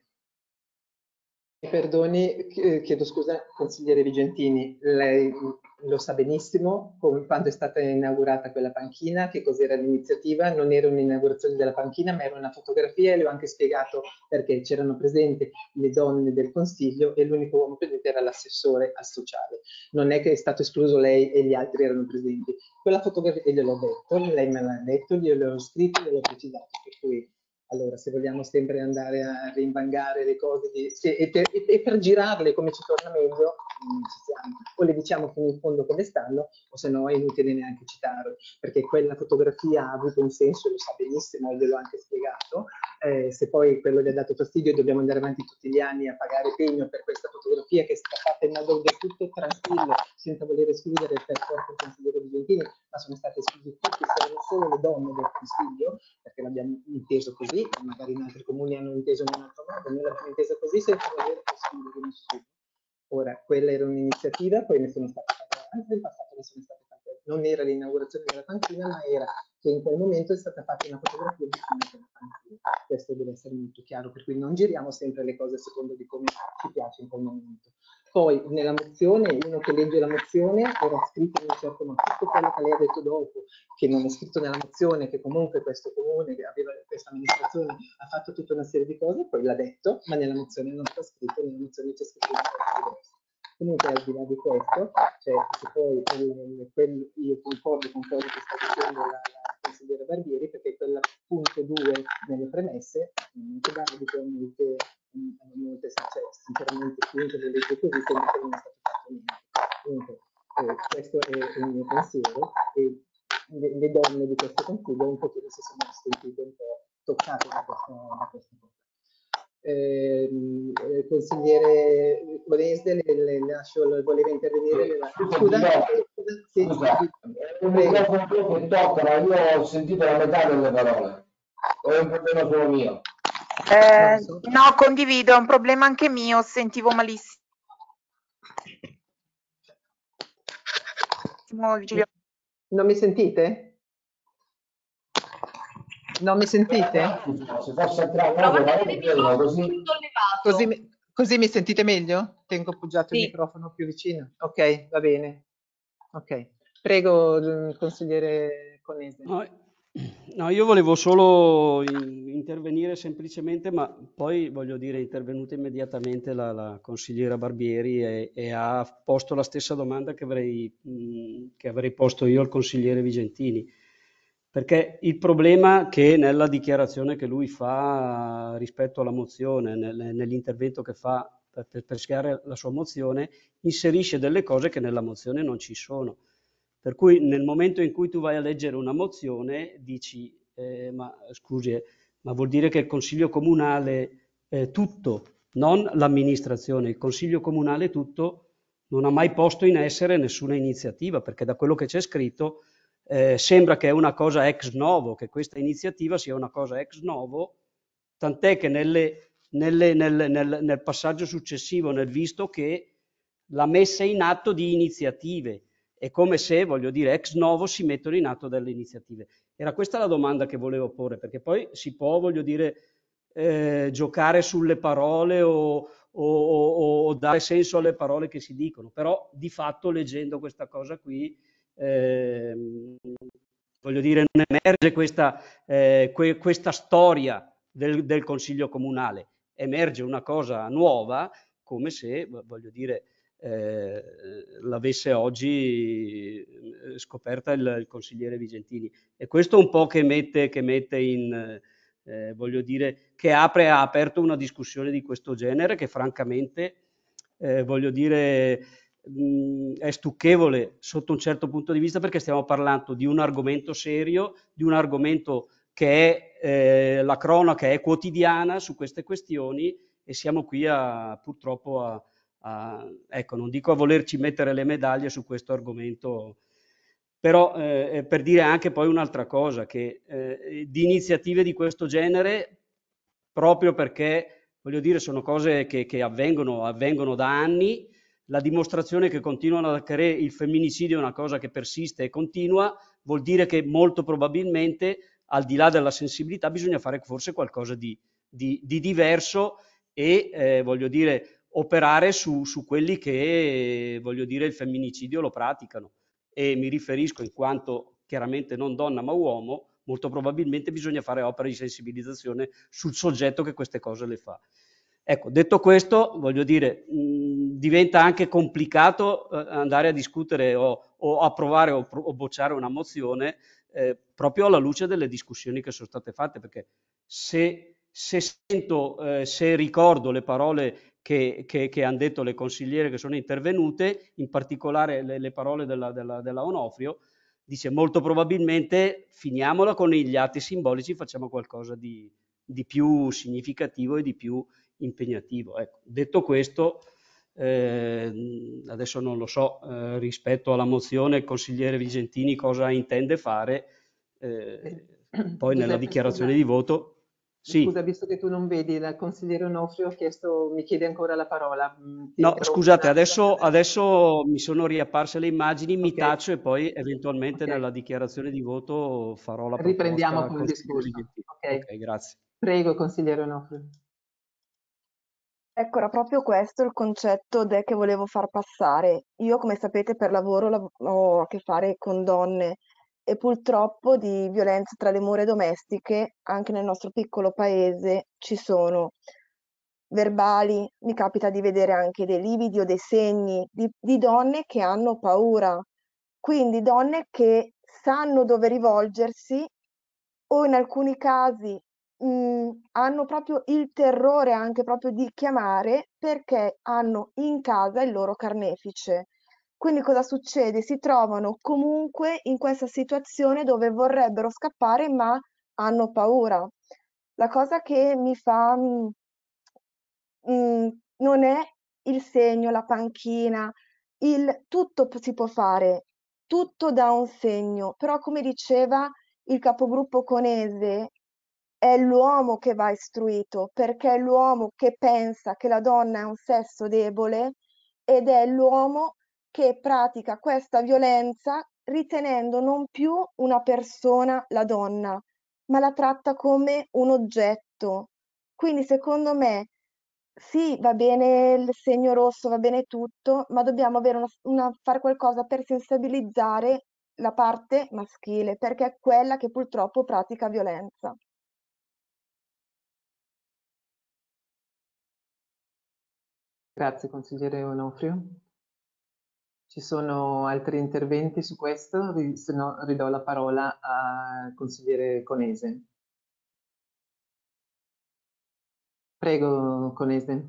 Perdoni, chiedo scusa, consigliere Vigentini, lei lo sa benissimo quando è stata inaugurata quella panchina, che cos'era l'iniziativa. Non era un'inaugurazione della panchina, ma era una fotografia, e le ho anche spiegato perché c'erano presenti le donne del consiglio e l'unico uomo presente era l'assessore al sociale. Non è che è stato escluso lei e gli altri erano presenti. Quella fotografia, e gliel'ho detto, lei me l'ha detto, gliel'ho scritto, gliel'ho precisato, per cui allora, se vogliamo sempre andare a rimbangare le cose di, se, e, per, e per girarle come ci torna meglio, ci siamo. O le diciamo fino in fondo come stanno, o se no è inutile neanche citarle, perché quella fotografia ha avuto un senso, lo sa benissimo, e gliel'ho anche spiegato. Eh, se poi quello gli ha dato fastidio, dobbiamo andare avanti tutti gli anni a pagare pegno per questa fotografia che è stata fatta in modo del tutto tranquillo, senza voler escludere per forza il consigliere Vigentini, ma sono state escluse tutte, solo le donne del consiglio, perché l'abbiamo inteso così, magari in altri comuni hanno inteso in un altro modo, noi l'abbiamo intesa così senza voler escludere nessuno. Ora, quella era un'iniziativa, poi ne sono state fatte altre, in passato ne sono state fatte, non era l'inaugurazione della panchina, ma era che in quel momento è stata fatta una fotografia di della panchina. Questo deve essere molto chiaro, per cui non giriamo sempre le cose a seconda di come ci piace in quel momento. Poi nella mozione, uno che legge la mozione era scritto in un certo modo, tutto quello che lei ha detto dopo, che non è scritto nella mozione, che comunque questo comune, che aveva questa amministrazione, ha fatto tutta una serie di cose, poi l'ha detto, ma nella mozione non sta scritto, nella mozione c'è scritto una cosa diversa. Comunque al di là di questo, cioè, se poi quel, quel, io concordo con quello che sta dicendo la, la consigliera Barbieri, perché quel punto due nelle premesse non ci dà di molte, molte successe, sinceramente chiunque le legge così sembra che non è stato fatto niente. Comunque eh, questo è il mio pensiero, e le, le donne di questo consiglio un pochino si sono sentite un po' toccate da questa, da questa cosa. Eh, eh, consigliere Bonesde, le, le lascio, voleva intervenire. Le lascio. Scusa, scusa, scusa, un microfono che tocca, io ho sentito la metà delle parole, è un problema solo mio. Eh, no, condivido, è un problema anche mio, sentivo malissimo. attimo Vigilio. Non mi sentite? Non mi sentite? Se fosse entrato Prova a una tenere il microfono così, sollevato. Così mi, così mi sentite meglio? Tengo appoggiato il Sì. microfono più vicino. Ok, va bene. Ok. Prego, il consigliere Conese. No, no, io volevo solo in- intervenire semplicemente, ma poi voglio dire, è intervenuta immediatamente la, la consigliera Barbieri e, e ha posto la stessa domanda che avrei, mh, che avrei posto io al consigliere Vigentini. Perché il problema che nella dichiarazione che lui fa rispetto alla mozione, nel- nell'intervento che fa per, per, per spiegare la sua mozione, inserisce delle cose che nella mozione non ci sono. Per cui nel momento in cui tu vai a leggere una mozione dici, eh, ma scusi, eh, ma vuol dire che il Consiglio Comunale eh, tutto, non l'amministrazione, il Consiglio Comunale tutto non ha mai posto in essere nessuna iniziativa, perché da quello che c'è scritto eh, sembra che è una cosa ex novo, che questa iniziativa sia una cosa ex novo, tant'è che nelle, nelle, nel, nel, nel passaggio successivo, nel visto che la messa in atto di iniziative, è come se, voglio dire, ex novo si mettono in atto delle iniziative. Era questa la domanda che volevo porre, perché poi si può, voglio dire, eh, giocare sulle parole o, o, o, o dare senso alle parole che si dicono, però di fatto leggendo questa cosa qui, eh, voglio dire, non emerge questa, eh, que, questa storia del, del Consiglio Comunale, emerge una cosa nuova, come se, voglio dire, eh, l'avesse oggi eh, scoperta il, il consigliere Vigentini. E questo un po' che mette, che mette in, eh, voglio dire, che apre, ha aperto una discussione di questo genere che francamente, eh, voglio dire, mh, è stucchevole sotto un certo punto di vista, perché stiamo parlando di un argomento serio, di un argomento che è eh, la cronaca è quotidiana su queste questioni, e siamo qui a, purtroppo a, a, ecco, non dico a volerci mettere le medaglie su questo argomento, però eh, per dire anche poi un'altra cosa, che eh, di iniziative di questo genere, proprio perché, voglio dire, sono cose che, che avvengono, avvengono da anni, la dimostrazione che continuano ad accadere, il femminicidio è una cosa che persiste e continua, vuol dire che molto probabilmente, al di là della sensibilità, bisogna fare forse qualcosa di, di, di diverso e, eh, voglio dire, operare su, su quelli che, voglio dire, il femminicidio lo praticano. E mi riferisco, in quanto chiaramente non donna ma uomo, molto probabilmente bisogna fare opere di sensibilizzazione sul soggetto che queste cose le fa. Ecco, detto questo, voglio dire, mh, diventa anche complicato eh, andare a discutere o, o approvare o, o bocciare una mozione eh, proprio alla luce delle discussioni che sono state fatte, perché se, se sento, eh, se ricordo le parole che, che, che hanno detto le consigliere che sono intervenute, in particolare le, le parole della, della, della Onofrio, dice molto probabilmente finiamola con gli atti simbolici, facciamo qualcosa di, di più significativo e di più impegnativo. Ecco, detto questo, eh, adesso non lo so, eh, rispetto alla mozione il consigliere Vigentini cosa intende fare, eh, poi Giuseppe, nella dichiarazione scusa. di voto. Sì. Scusa, visto che tu non vedi, il consigliere Onofrio ha chiesto, mi chiede ancora la parola. Ti No, interrompo scusate, un attimo. adesso, adesso mi sono riapparse le immagini, mi Ok. taccio e poi eventualmente Ok. nella dichiarazione di voto farò la proposta Riprendiamo al con il consigliere discorso. Vigentini. Ok. Ok, grazie. Prego, consigliere Onofrio. Ecco, era proprio questo il concetto de- che volevo far passare. Io, come sapete, per lavoro lav- ho a che fare con donne e purtroppo di violenza tra le mura domestiche anche nel nostro piccolo paese ci sono verbali, mi capita di vedere anche dei lividi o dei segni di, di donne che hanno paura, quindi donne che sanno dove rivolgersi o in alcuni casi mh, hanno proprio il terrore anche proprio di chiamare perché hanno in casa il loro carnefice. Quindi cosa succede? Si trovano comunque in questa situazione dove vorrebbero scappare ma hanno paura. La cosa che mi fa, mh, mh, non è il segno, la panchina, il tutto si può fare, tutto dà un segno, però come diceva il capogruppo Conese, è l'uomo che va istruito, perché è l'uomo che pensa che la donna è un sesso debole ed è l'uomo che pratica questa violenza ritenendo non più una persona la donna, ma la tratta come un oggetto. Quindi secondo me sì, va bene il segno rosso, va bene tutto, ma dobbiamo avere una, una- fare qualcosa per sensibilizzare la parte maschile, perché è quella che purtroppo pratica violenza. Grazie consigliere Onofrio. Ci sono altri interventi su questo? Ri- Se no ridò la parola al consigliere Conese. Prego, Conese.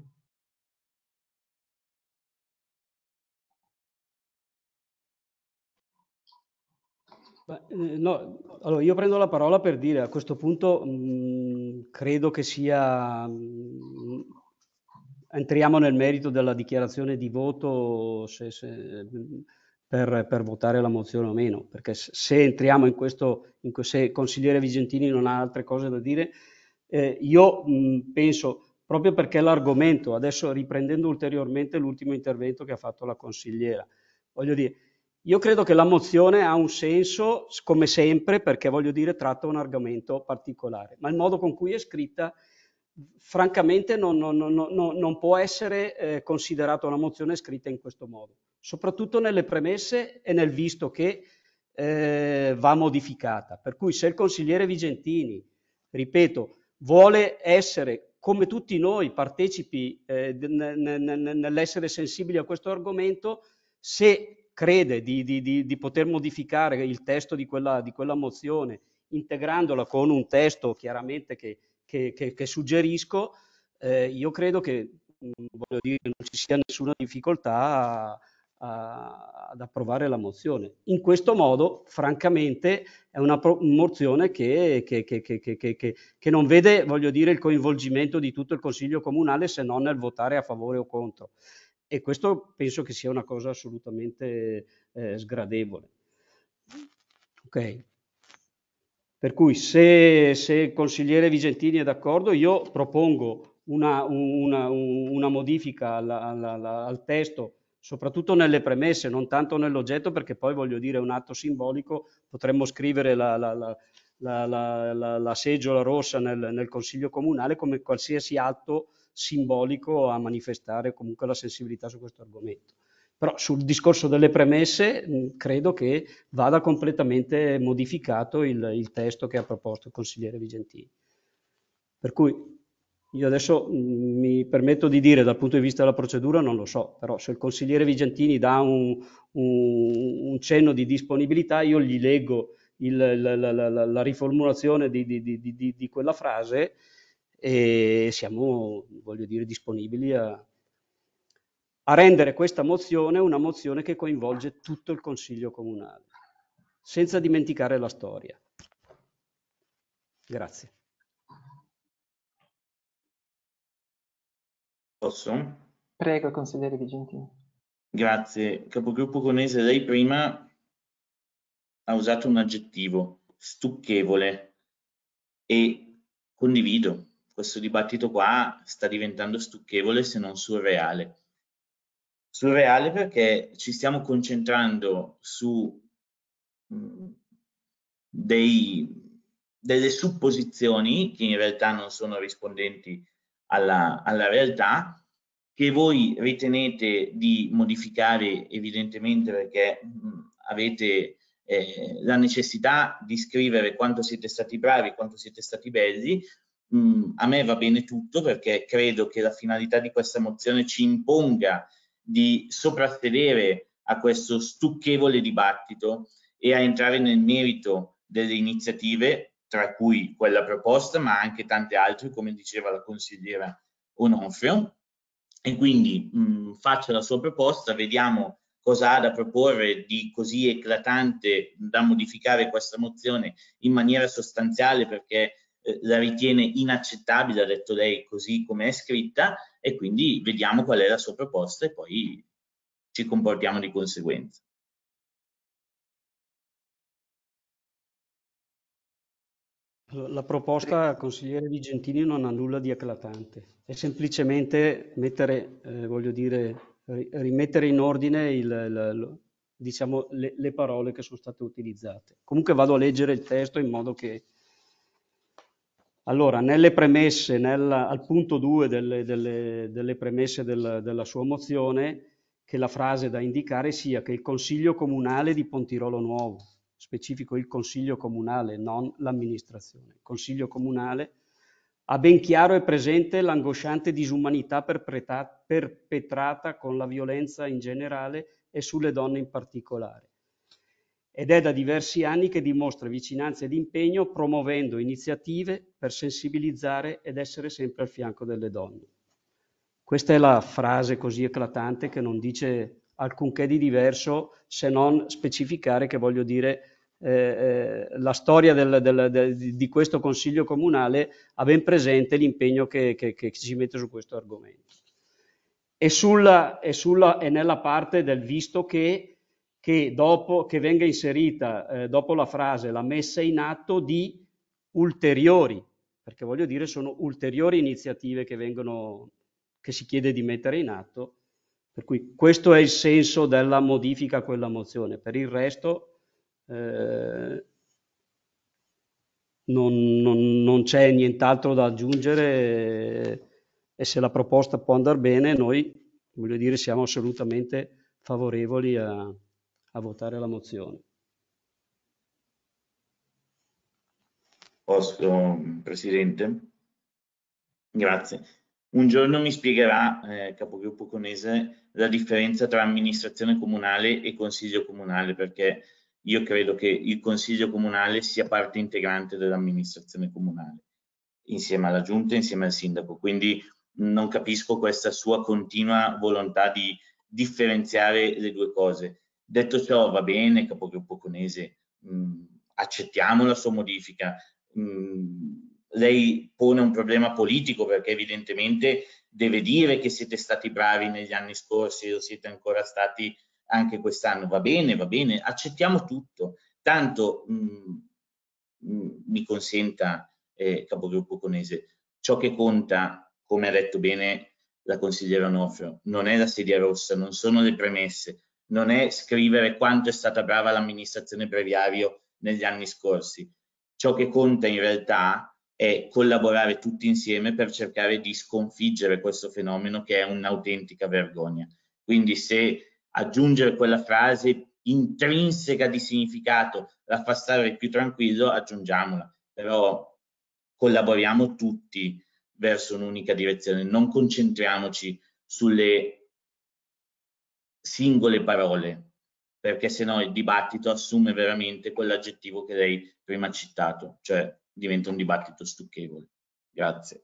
Beh, eh, no, allora io prendo la parola per dire a questo punto mh, credo che sia, mh, entriamo nel merito della dichiarazione di voto se, se, per, per votare la mozione o meno, perché se, se entriamo in questo, in que- se il consigliere Vigentini non ha altre cose da dire, eh, io mh, penso, proprio perché l'argomento, adesso riprendendo ulteriormente l'ultimo intervento che ha fatto la consigliera, voglio dire, io credo che la mozione ha un senso, come sempre, perché voglio dire tratta un argomento particolare, ma il modo con cui è scritta, francamente, non, non, non, non, non può essere eh, considerata una mozione scritta in questo modo, soprattutto nelle premesse e nel visto che eh, va modificata. Per cui se il consigliere Vigentini, ripeto, vuole essere come tutti noi partecipi eh, nell'essere sensibili a questo argomento, se crede di, di, di, di poter modificare il testo di quella, di quella mozione integrandola con un testo chiaramente che, che, che, che suggerisco, eh, io credo che mh, voglio dire, non ci sia nessuna difficoltà a, a, ad approvare la mozione. In questo modo, francamente, è una pro- mozione che, che, che, che, che, che, che non vede, voglio dire, il coinvolgimento di tutto il Consiglio Comunale se non nel votare a favore o contro. E questo penso che sia una cosa assolutamente eh, sgradevole. Ok. Per cui se, se il consigliere Vigentini è d'accordo, io propongo una, una, una modifica alla, alla, alla, al testo, soprattutto nelle premesse, non tanto nell'oggetto, perché poi voglio dire è un atto simbolico, potremmo scrivere la, la, la, la, la, la, la seggiola rossa nel, nel Consiglio Comunale come qualsiasi atto simbolico a manifestare comunque la sensibilità su questo argomento. Però sul discorso delle premesse mh, credo che vada completamente modificato il, il testo che ha proposto il consigliere Vigentini. Per cui io adesso mh, mi permetto di dire dal punto di vista della procedura non lo so, però se il consigliere Vigentini dà un, un, un cenno di disponibilità io gli leggo il, la, la, la, la riformulazione di, di, di, di, di quella frase e siamo, voglio dire, disponibili a, a rendere questa mozione una mozione che coinvolge tutto il Consiglio Comunale, senza dimenticare la storia. Grazie. Posso? Prego, consigliere Vigentini. Grazie. Capogruppo Conese, lei prima ha usato un aggettivo, stucchevole, e condivido. Questo dibattito qua sta diventando stucchevole se non surreale. Surreale perché ci stiamo concentrando su mh, dei, delle supposizioni che in realtà non sono rispondenti alla, alla realtà, che voi ritenete di modificare evidentemente perché mh, avete eh, la necessità di scrivere quanto siete stati bravi, quanto siete stati belli. Mh, a me va bene tutto perché credo che la finalità di questa mozione ci imponga di soprassedere a questo stucchevole dibattito e a entrare nel merito delle iniziative, tra cui quella proposta, ma anche tante altre, come diceva la consigliera Onofrio. E quindi mh, faccia la sua proposta, vediamo cosa ha da proporre di così eclatante da modificare questa mozione in maniera sostanziale, perché eh, la ritiene inaccettabile, ha detto lei, così come è scritta, e quindi vediamo qual è la sua proposta e poi ci comportiamo di conseguenza. La proposta, consigliere Vigentini, non ha nulla di eclatante, è semplicemente mettere, eh, voglio dire, rimettere in ordine il, il, diciamo, le, le parole che sono state utilizzate. Comunque vado a leggere il testo in modo che... Allora, nelle premesse, nel, al punto due delle, delle, delle premesse del, della sua mozione, che la frase da indicare sia che il Consiglio Comunale di Pontirolo Nuovo, specifico il Consiglio Comunale, non l'amministrazione, il Consiglio Comunale, ha ben chiaro e presente l'angosciante disumanità perpetrata con la violenza in generale e sulle donne in particolare. Ed è da diversi anni che dimostra vicinanza ed impegno promuovendo iniziative per sensibilizzare ed essere sempre al fianco delle donne. Questa è la frase così eclatante che non dice alcunché di diverso se non specificare che, voglio dire, eh, eh, la storia del, del, del, di questo Consiglio Comunale ha ben presente l'impegno che, che, che si mette su questo argomento. E, sulla, e, sulla, e nella parte del visto che che dopo che venga inserita eh, dopo la frase la messa in atto di ulteriori, perché voglio dire sono ulteriori iniziative che vengono, che si chiede di mettere in atto, per cui questo è il senso della modifica a quella mozione. Per il resto eh, non, non, non c'è nient'altro da aggiungere e, e se la proposta può andare bene noi, voglio dire, siamo assolutamente favorevoli a a votare la mozione. Posso, Presidente? Grazie. Un giorno mi spiegherà, eh, capogruppo Conese, la differenza tra amministrazione comunale e consiglio comunale, perché io credo che il consiglio comunale sia parte integrante dell'amministrazione comunale, insieme alla giunta e insieme al sindaco. Quindi non capisco questa sua continua volontà di differenziare le due cose. Detto ciò, va bene, capogruppo Conese, mh, accettiamo la sua modifica. Mh, lei pone un problema politico perché evidentemente deve dire che siete stati bravi negli anni scorsi e lo siete ancora stati anche quest'anno. Va bene, va bene, accettiamo tutto. Tanto mh, mh, mi consenta, eh, capogruppo Conese, ciò che conta, come ha detto bene la consigliera Onofrio, non è la sedia rossa, non sono le premesse, non è scrivere quanto è stata brava l'amministrazione Breviario negli anni scorsi. Ciò che conta in realtà è collaborare tutti insieme per cercare di sconfiggere questo fenomeno che è un'autentica vergogna. Quindi se aggiungere quella frase intrinseca di significato la fa stare più tranquillo, aggiungiamola, però collaboriamo tutti verso un'unica direzione, non concentriamoci sulle singole parole, perché sennò il dibattito assume veramente quell'aggettivo che lei prima ha citato, cioè diventa un dibattito stucchevole. Grazie.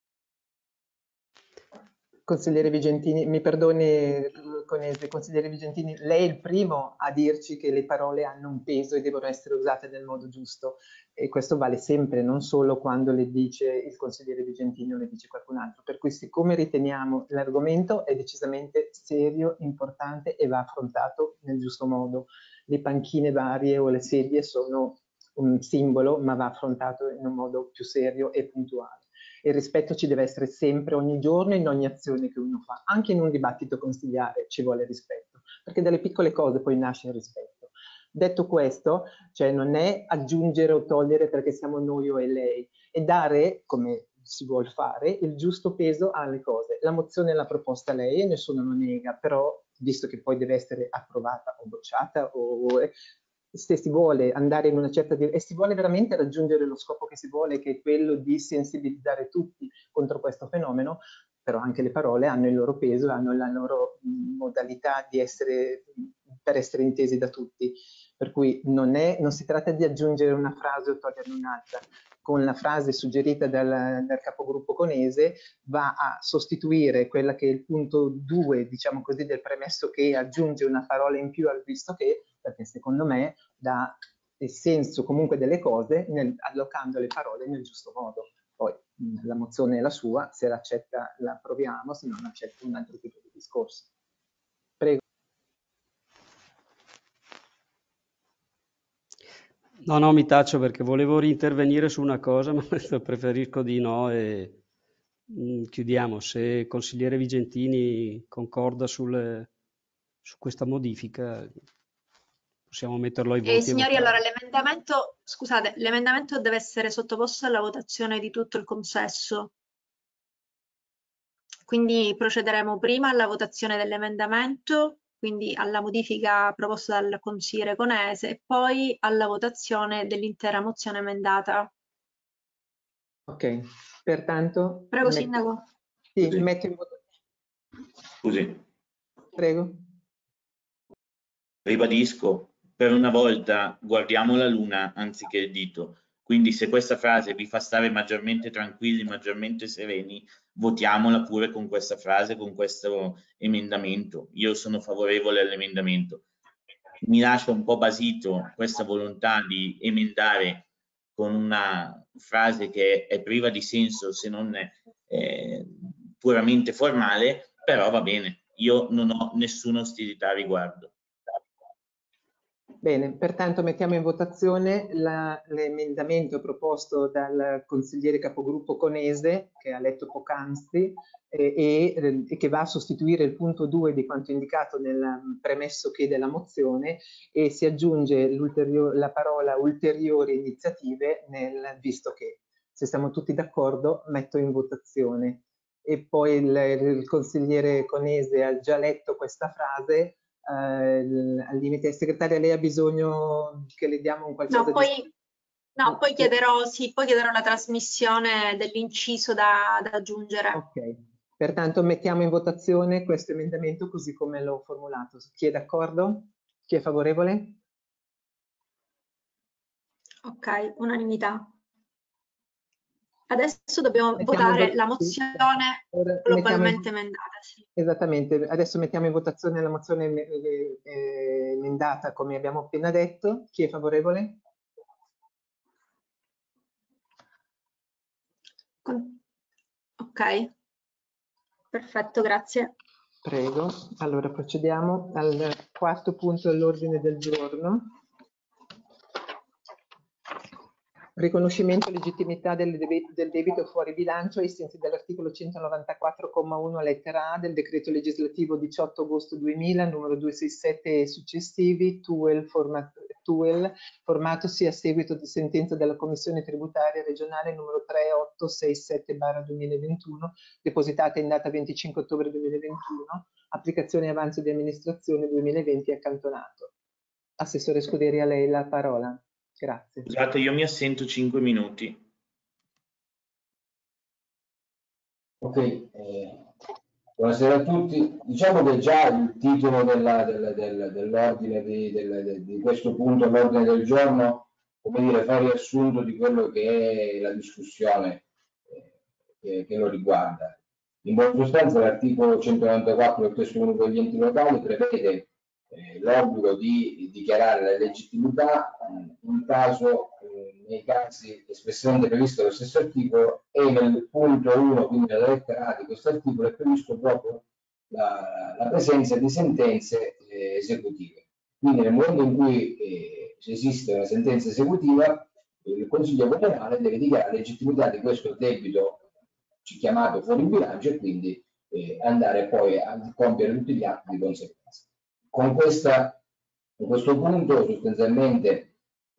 Consigliere Vigentini, mi perdoni, Conese, consigliere Vigentini, lei è il primo a dirci che le parole hanno un peso e devono essere usate nel modo giusto, e questo vale sempre, non solo quando le dice il consigliere Vigentini o le dice qualcun altro, per cui siccome riteniamo l'argomento è decisamente serio, importante e va affrontato nel giusto modo. Le panchine varie o le sedie sono un simbolo, ma va affrontato in un modo più serio e puntuale. Il rispetto ci deve essere sempre, ogni giorno, in ogni azione che uno fa. Anche in un dibattito consigliare ci vuole rispetto, perché dalle piccole cose poi nasce il rispetto. Detto questo, cioè non è aggiungere o togliere perché siamo noi o è lei, è dare, come si vuol fare, il giusto peso alle cose. La mozione l'ha proposta lei e nessuno lo nega, però visto che poi deve essere approvata o bocciata o... se si vuole andare in una certa direzione e si vuole veramente raggiungere lo scopo che si vuole, che è quello di sensibilizzare tutti contro questo fenomeno, però anche le parole hanno il loro peso, hanno la loro modalità di essere, per essere intesi da tutti. Per cui non, è, non si tratta di aggiungere una frase o toglierne un'altra. Con la frase suggerita dal, dal capogruppo Conese va a sostituire quella che è il punto due, diciamo così, del premesso che aggiunge una parola in più al visto che, perché secondo me dà il senso comunque delle cose nel, allocando le parole nel giusto modo. Poi mh, la mozione è la sua, se l'accetta la approviamo, se non accetta un altro tipo di discorso. Prego. No, no, mi taccio perché volevo rintervenire su una cosa, ma preferisco di no e mh, chiudiamo. Se il consigliere Vigentini concorda sulle, su questa modifica, possiamo metterlo ai E voti e signori, votare. allora l'emendamento, scusate, l'emendamento deve essere sottoposto alla votazione di tutto il consesso. Quindi procederemo prima alla votazione dell'emendamento, quindi alla modifica proposta dal consigliere Conese, e poi alla votazione dell'intera mozione emendata. Ok, pertanto... Prego, met- Sindaco. Sì, Scusi. metto in votazione. Scusi, Prego. ribadisco, per una volta guardiamo la luna anziché il dito. Quindi se questa frase vi fa stare maggiormente tranquilli, maggiormente sereni, votiamola pure con questa frase, con questo emendamento. Io sono favorevole all'emendamento. Mi lascia un po' basito questa volontà di emendare con una frase che è priva di senso, se non eh, puramente formale, però va bene. Io non ho nessuna ostilità a riguardo. Bene, pertanto mettiamo in votazione la- l'emendamento proposto dal consigliere capogruppo Conese, che ha letto poc'anzi, eh, e, e che va a sostituire il punto due di quanto indicato nel premesso che della mozione, e si aggiunge la parola ulteriori iniziative nel visto che. Se siamo tutti d'accordo, metto in votazione. E poi il, il consigliere Conese ha già letto questa frase. Uh, al limite, segretaria, lei ha bisogno che le diamo un qualcosa No, poi, di... no, poi chiederò, sì, poi chiederò la trasmissione dell'inciso da, da aggiungere. Ok, pertanto mettiamo in votazione questo emendamento così come l'ho formulato. Chi è d'accordo? Chi è favorevole? Ok, unanimità. Adesso dobbiamo Mettiamo in votare vot- la mozione Ora, globalmente mettiamo in- emendata. Sì. Esattamente, adesso mettiamo in votazione la mozione eh, eh, emendata come abbiamo appena detto. Chi è favorevole? Con... Ok, perfetto, grazie. Prego, allora procediamo al quarto punto dell'ordine del giorno. Riconoscimento e legittimità del debito, del debito fuori bilancio ai sensi dell'articolo centonovantaquattro comma uno lettera A del decreto legislativo diciotto agosto duemila numero duecentosessantasette e successivi, T U E L, formato, T U E L formatosi a seguito di sentenza della Commissione tributaria regionale numero tremilaottosessantasette barra duemilaventuno depositata in data venticinque ottobre duemilaventuno, applicazione avanzo di amministrazione duemilaventi, accantonato. Assessore Scuderi, a lei la parola. Grazie. Scusate, io mi assento cinque minuti. Ok, eh, buonasera a tutti. Diciamo che già il titolo della, della, della, dell'ordine di, della, di questo punto all'ordine del giorno, come dire, fa riassunto di quello che è la discussione eh, che, che lo riguarda. In buona sostanza l'articolo centonovantaquattro del testo unico degli enti locali prevede eh, l'obbligo di dichiarare la legittimità eh, in caso, eh, nei casi espressamente previsti dallo stesso articolo, e nel punto uno, quindi nella lettera A di questo articolo, è previsto proprio la, la presenza di sentenze eh, esecutive. Quindi nel momento in cui eh, esiste una sentenza esecutiva, il Consiglio Comunale deve dichiarare la legittimità di questo debito chiamato fuori bilancio e quindi eh, andare poi a compiere tutti gli atti di conseguenza. Con, questa, con questo punto sostanzialmente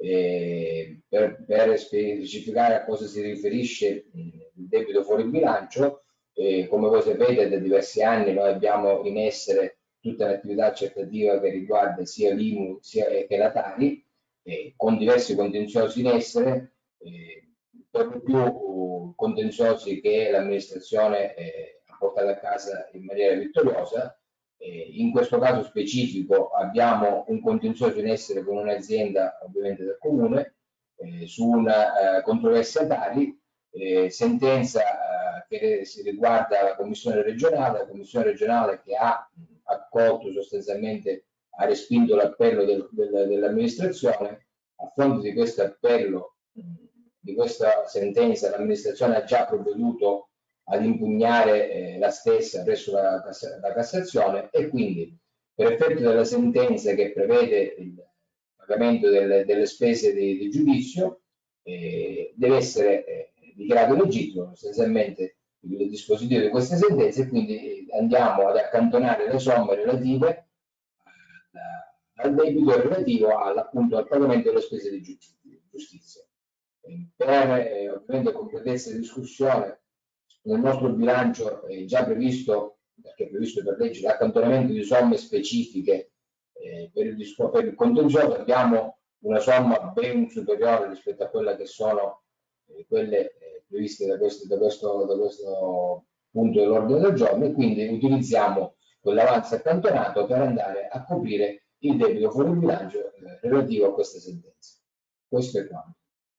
eh, per, per specificare a cosa si riferisce mh, il debito fuori bilancio, eh, come voi sapete da diversi anni noi abbiamo in essere tutta l'attività accertativa che riguarda sia l'I M U sia che la Tari, eh, con diversi contenziosi in essere, eh, per lo più uh, contenziosi che l'amministrazione eh, ha portato a casa in maniera vittoriosa. Eh, in questo caso specifico abbiamo un contenzioso in essere con un'azienda ovviamente del comune eh, su una eh, controversia Tari, eh, sentenza eh, che si riguarda la commissione regionale, la commissione regionale che ha accolto sostanzialmente, ha respinto l'appello del, del, dell'amministrazione. A fronte di questo appello, di questa sentenza, l'amministrazione ha già provveduto ad impugnare eh, la stessa presso la, la Cassazione, e quindi per effetto della sentenza che prevede il pagamento delle, delle spese di, di giudizio eh, deve essere eh, dichiarato legittimo. Sostanzialmente il dispositivo di queste sentenze, e quindi andiamo ad accantonare le somme relative al debito relativo appunto al pagamento delle spese di giustizia. Per eh, ovviamente completezza di discussione, nel nostro bilancio è già previsto, perché è previsto per legge, l'accantonamento di somme specifiche eh, per, il, per il contenzioso. Abbiamo una somma ben superiore rispetto a quella che sono eh, quelle eh, previste da questo, da, questo, da questo punto dell'ordine del giorno, e quindi utilizziamo quell'avanzo accantonato per andare a coprire il debito fuori bilancio eh, relativo a queste sentenze. Questo è quanto.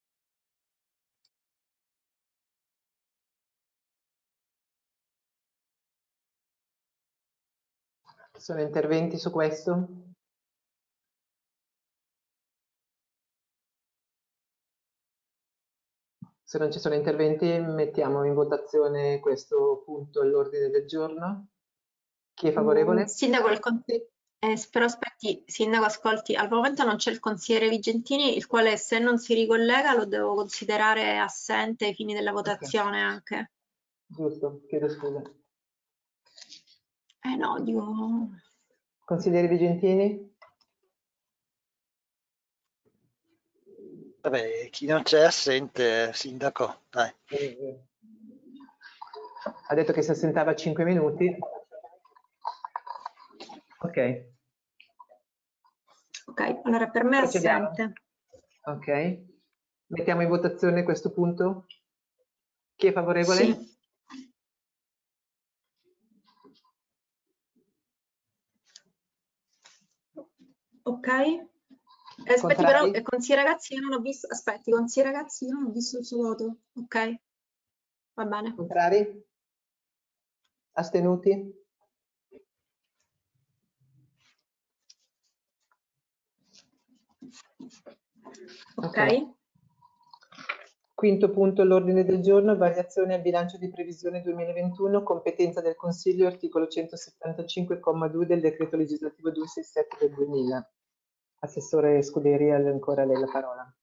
Sono interventi su questo? Se non ci sono interventi, mettiamo in votazione questo punto all'ordine del giorno. Chi è favorevole? Mm, Sindaco, il con- eh, però aspetti, Sindaco, ascolti, al momento non c'è il consigliere Vigentini, il quale, se non si ricollega, lo devo considerare assente ai fini della votazione anche. Giusto, chiedo scusa. Eh no, dico... Consigliere Vigentini? Vabbè, chi non c'è assente, Sindaco, dai. Ha detto che si assentava cinque minuti. Ok. Ok, allora per me è Procediamo. assente. Ok. Mettiamo in votazione questo punto. Chi è favorevole? Sì. Ok. Eh, aspetti, Contrari? però, eh, consigliere Ragazzi, io non ho visto, aspetti, consigliere Ragazzi, io non ho visto il suo voto. Ok, va bene. Contrari? Astenuti? Ok. Ok. Quinto punto all'ordine del giorno, variazione al bilancio di previsione duemilaventuno, competenza del Consiglio, articolo centosettantacinque comma due del decreto legislativo duecentosessantasette del duemila. Assessore Scuderi, ancora lei la parola.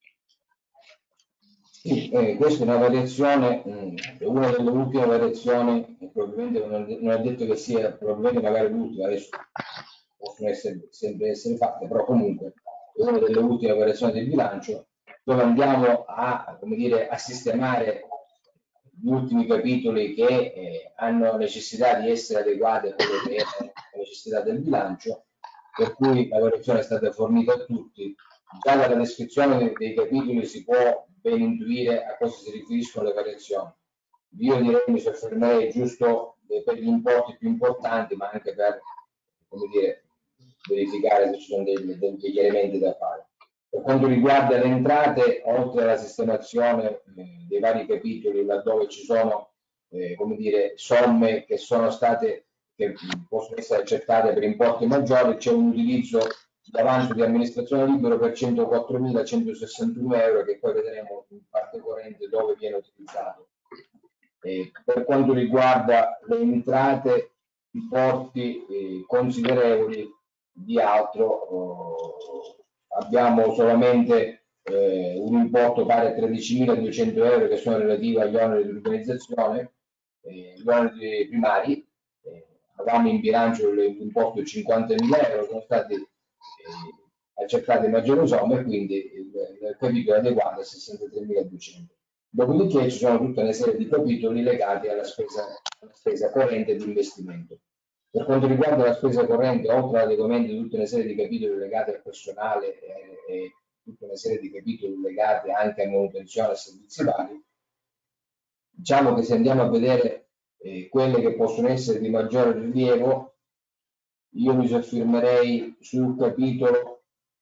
Sì, eh, questa è una variazione, mh, è una delle ultime variazioni, e probabilmente non, non è detto che sia probabilmente magari l'ultima, adesso possono essere, sempre essere fatte, però comunque è una delle ultime variazioni del bilancio, dove andiamo a, come dire, a sistemare gli ultimi capitoli che eh, hanno necessità di essere adeguati a quelle che erano le necessità del bilancio, per cui la variazione è stata fornita a tutti. Già dalla descrizione dei, dei capitoli si può ben intuire a cosa si riferiscono le variazioni. Io direi che mi soffermerei giusto eh, per gli importi più importanti, ma anche per, come dire, verificare se ci sono degli, degli elementi da fare. Per quanto riguarda le entrate, oltre alla sistemazione eh, dei vari capitoli, laddove ci sono eh, come dire, somme che sono state, che possono essere accettate per importi maggiori, c'è un utilizzo di avanzo di amministrazione libero per centoquattromilacentosessantuno euro, che poi vedremo in parte corrente dove viene utilizzato. Eh, per quanto riguarda le entrate, importi eh, considerevoli di altro, oh, abbiamo solamente eh, un importo pari a tredicimiladuecento euro che sono relativi agli oneri di organizzazione, eh, gli oneri primari. Eh, avevamo in bilancio l'importo di cinquantamila euro, sono stati eh, accertate maggiori somme, quindi il, il capitolo è adeguato a sessantatremiladuecento. Dopodiché ci sono tutta una serie di capitoli legati alla spesa, alla spesa corrente di investimento. Per quanto riguarda la spesa corrente, oltre all'adeguamento di tutta una serie di capitoli legati al personale e, e tutta una serie di capitoli legati anche a manutenzione e servizi vari, diciamo che se andiamo a vedere eh, quelle che possono essere di maggiore rilievo, io mi soffermerei sul capitolo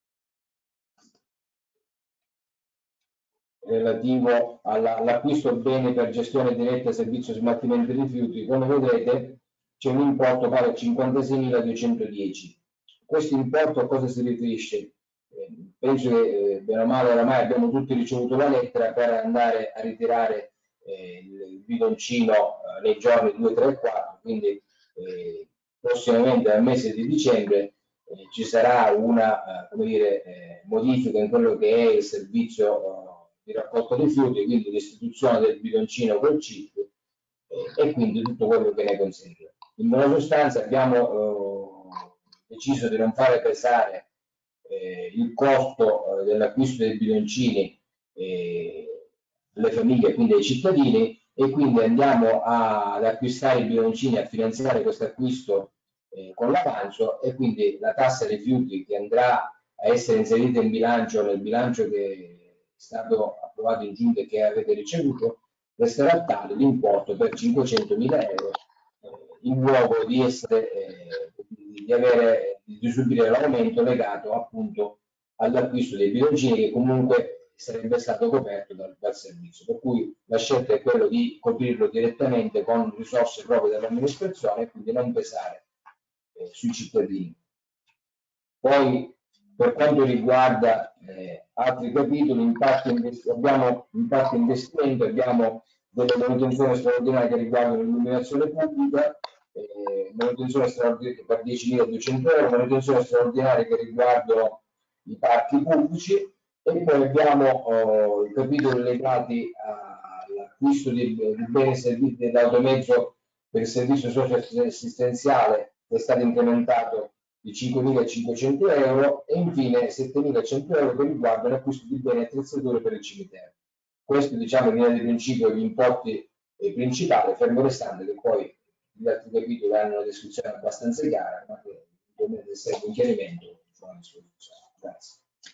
relativo all'acquisto beni per gestione diretta servizio smaltimento dei rifiuti. Come vedete c'è un importo pari a cinquantaseimiladuecentodieci. Questo importo a cosa si riferisce? Eh, penso che eh, bene o male oramai abbiamo tutti ricevuto la lettera per andare a ritirare eh, il bidoncino eh, nei giorni due, tre e quattro, quindi eh, prossimamente al mese di dicembre eh, ci sarà una eh, come dire, eh, modifica in quello che è il servizio eh, di raccolta dei rifiuti, quindi l'istituzione del bidoncino col chip, eh, e quindi tutto quello che ne consegue. In buona sostanza abbiamo eh, deciso di non fare pesare eh, il costo eh, dell'acquisto dei bidoncini eh, alle famiglie, quindi ai cittadini, e quindi andiamo a, ad acquistare i bidoncini, a finanziare questo acquisto eh, con l'avanzo, e quindi la tassa rifiuti che andrà a essere inserita in bilancio, nel bilancio che è stato approvato in giunta e che avete ricevuto, resterà tale l'importo per cinquecentomila euro, eh, in luogo di essere eh, di avere di subire l'aumento legato appunto all'acquisto dei bidoncini, che comunque sarebbe stato coperto dal, dal servizio, per cui la scelta è quella di coprirlo direttamente con risorse proprie dell'amministrazione e quindi non pesare eh, sui cittadini. Poi per quanto riguarda eh, altri capitoli, in parte abbiamo in parte investimento, abbiamo delle manutenzioni straordinarie che riguardano l'illuminazione pubblica, eh, manutenzione straordinaria per diecimiladuecento euro, manutenzione straordinaria che riguardano i parchi pubblici, e poi abbiamo oh, i capitoli legati all'acquisto di, di beni e servizi dell'automezzo per il servizio socio-assistenziale, che è stato incrementato di cinquemilacinquecento euro, e infine settemilacento euro che riguardano l'acquisto di beni e attrezzature per il cimitero. Questo, diciamo, in linea di principio gli importi eh, principali, fermo restando che poi gli altri capitoli hanno una descrizione abbastanza chiara, ma che ovviamente serve un chiarimento. Grazie.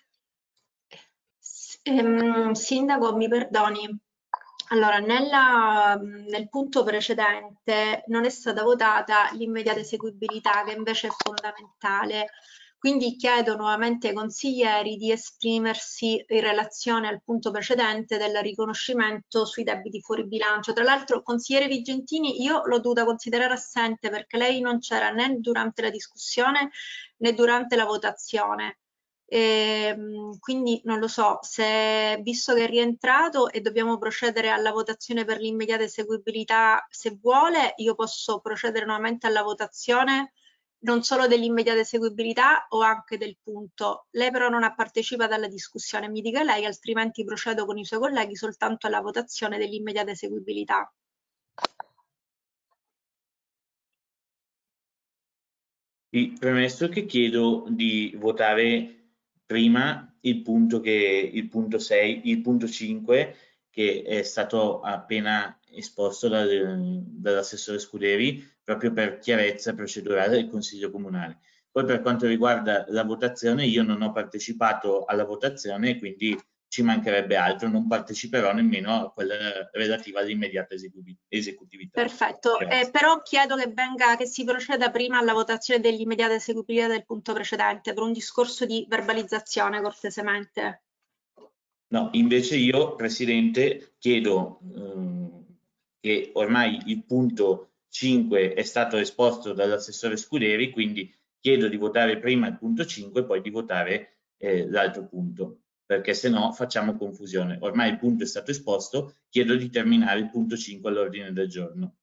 Ehm, Sindaco, mi perdoni. Allora, nella, nel punto precedente non è stata votata l'immediata eseguibilità, che invece è fondamentale. Quindi chiedo nuovamente ai consiglieri di esprimersi in relazione al punto precedente del riconoscimento sui debiti fuori bilancio. Tra l'altro, consigliere Vigentini, io l'ho dovuta considerare assente perché lei non c'era né durante la discussione né durante la votazione. E, quindi non lo so, se visto che è rientrato e dobbiamo procedere alla votazione per l'immediata eseguibilità, se vuole io posso procedere nuovamente alla votazione non solo dell'immediata eseguibilità o anche del punto. Lei però non ha partecipato alla discussione, mi dica lei, altrimenti procedo con i suoi colleghi soltanto alla votazione dell'immediata eseguibilità. Sì, premesso che chiedo di votare prima il punto, che, il punto sei, il punto cinque, che è stato appena esposto dal, dall'assessore Scuderi, proprio per chiarezza procedurale del Consiglio Comunale. Poi per quanto riguarda la votazione, io non ho partecipato alla votazione, quindi ci mancherebbe altro, non parteciperò nemmeno a quella relativa all'immediata esecutività. Perfetto, eh, però chiedo che venga, che si proceda prima alla votazione dell'immediata eseguibilità del punto precedente, per un discorso di verbalizzazione, cortesemente. No, invece io, Presidente, chiedo ehm, che ormai il punto cinque è stato esposto dall'assessore Scuderi, quindi chiedo di votare prima il punto cinque e poi di votare eh, l'altro punto, perché se no facciamo confusione. Ormai il punto è stato esposto, chiedo di terminare il punto cinque all'ordine del giorno.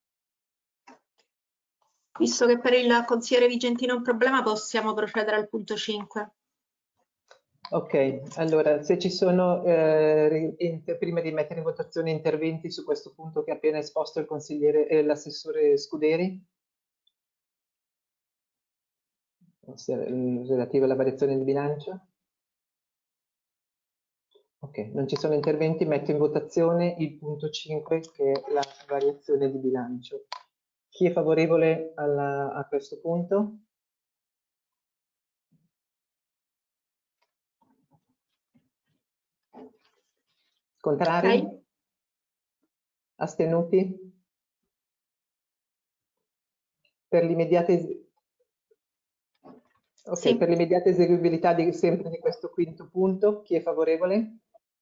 Visto che per il consigliere Vigentino è un problema, possiamo procedere al punto cinque. Ok, allora se ci sono, eh, prima di mettere in votazione, interventi su questo punto che ha appena esposto il consigliere e eh, l'assessore Scuderi, relativo alla variazione di bilancio. Ok, non ci sono interventi, metto in votazione il punto cinque, che è la variazione di bilancio. Chi è favorevole alla, a questo punto? Contrari? Okay. Astenuti? Per l'immediata es... okay, sì. Per l'immediata eseguibilità di, sempre di questo quinto punto, chi è favorevole?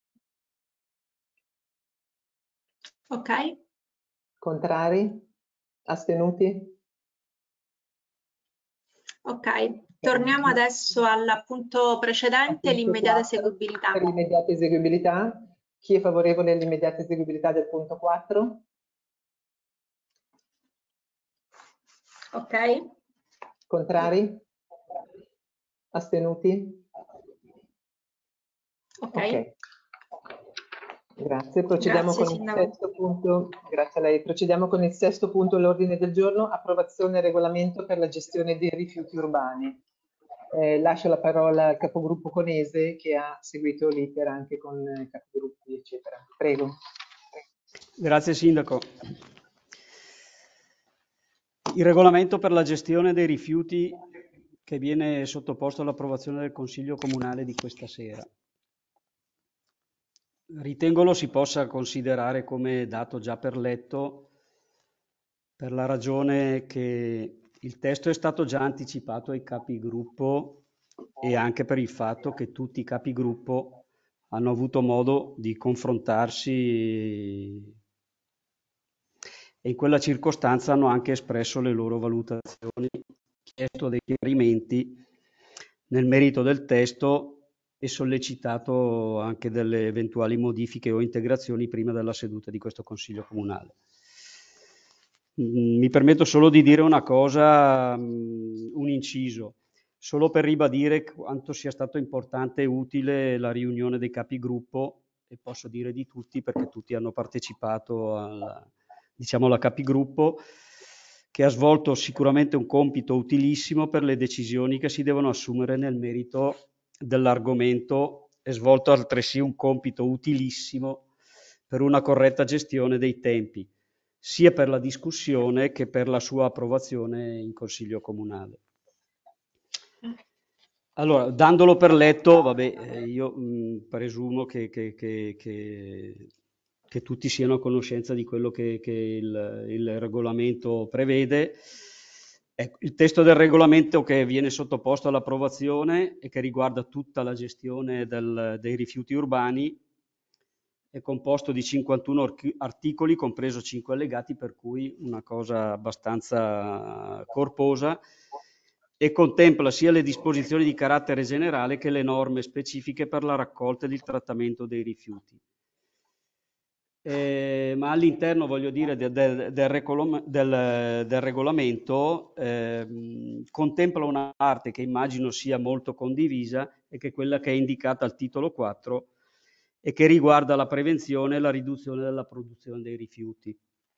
Ok. Contrari? Astenuti? Ok, torniamo adesso al punto precedente, l'immediata eseguibilità. Per l'immediata eseguibilità, chi è favorevole all'immediata eseguibilità del punto quattro? Ok. Contrari? Astenuti? Ok. Okay. Grazie, procediamo Grazie, con il Sindaco. sesto punto. Grazie a lei. Procediamo con il sesto punto all'ordine del giorno, approvazione del regolamento per la gestione dei rifiuti urbani. Eh, lascio la parola al capogruppo Conese che ha seguito l'iter anche con i capogruppi, eccetera. Prego. Grazie Sindaco. Il regolamento per la gestione dei rifiuti che viene sottoposto all'approvazione del Consiglio Comunale di questa sera. Ritengo lo si possa considerare come dato già per letto, per la ragione che il testo è stato già anticipato ai capigruppo e anche per il fatto che tutti i capigruppo hanno avuto modo di confrontarsi e in quella circostanza hanno anche espresso le loro valutazioni, chiesto dei chiarimenti nel merito del testo e sollecitato anche delle eventuali modifiche o integrazioni prima della seduta di questo Consiglio Comunale. Mi permetto solo di dire una cosa, un inciso, solo per ribadire quanto sia stato importante e utile la riunione dei capigruppo, e posso dire di tutti perché tutti hanno partecipato alla, diciamo, alla capigruppo, che ha svolto sicuramente un compito utilissimo per le decisioni che si devono assumere nel merito dell'argomento e svolto altresì un compito utilissimo per una corretta gestione dei tempi, sia per la discussione che per la sua approvazione in Consiglio Comunale. Allora, dandolo per letto, vabbè, io mh, presumo che, che, che, che, che tutti siano a conoscenza di quello che, che il, il regolamento prevede. Ecco, il testo del regolamento che viene sottoposto all'approvazione e che riguarda tutta la gestione del, dei rifiuti urbani è composto di cinquantuno articoli, compreso cinque allegati, per cui una cosa abbastanza corposa, e contempla sia le disposizioni di carattere generale che le norme specifiche per la raccolta ed il trattamento dei rifiuti. Eh, ma all'interno, voglio dire, del, del, del, del, del regolamento eh, contempla una parte che immagino sia molto condivisa e che è quella che è indicata al titolo quattro e che riguarda la prevenzione e la riduzione della produzione dei rifiuti.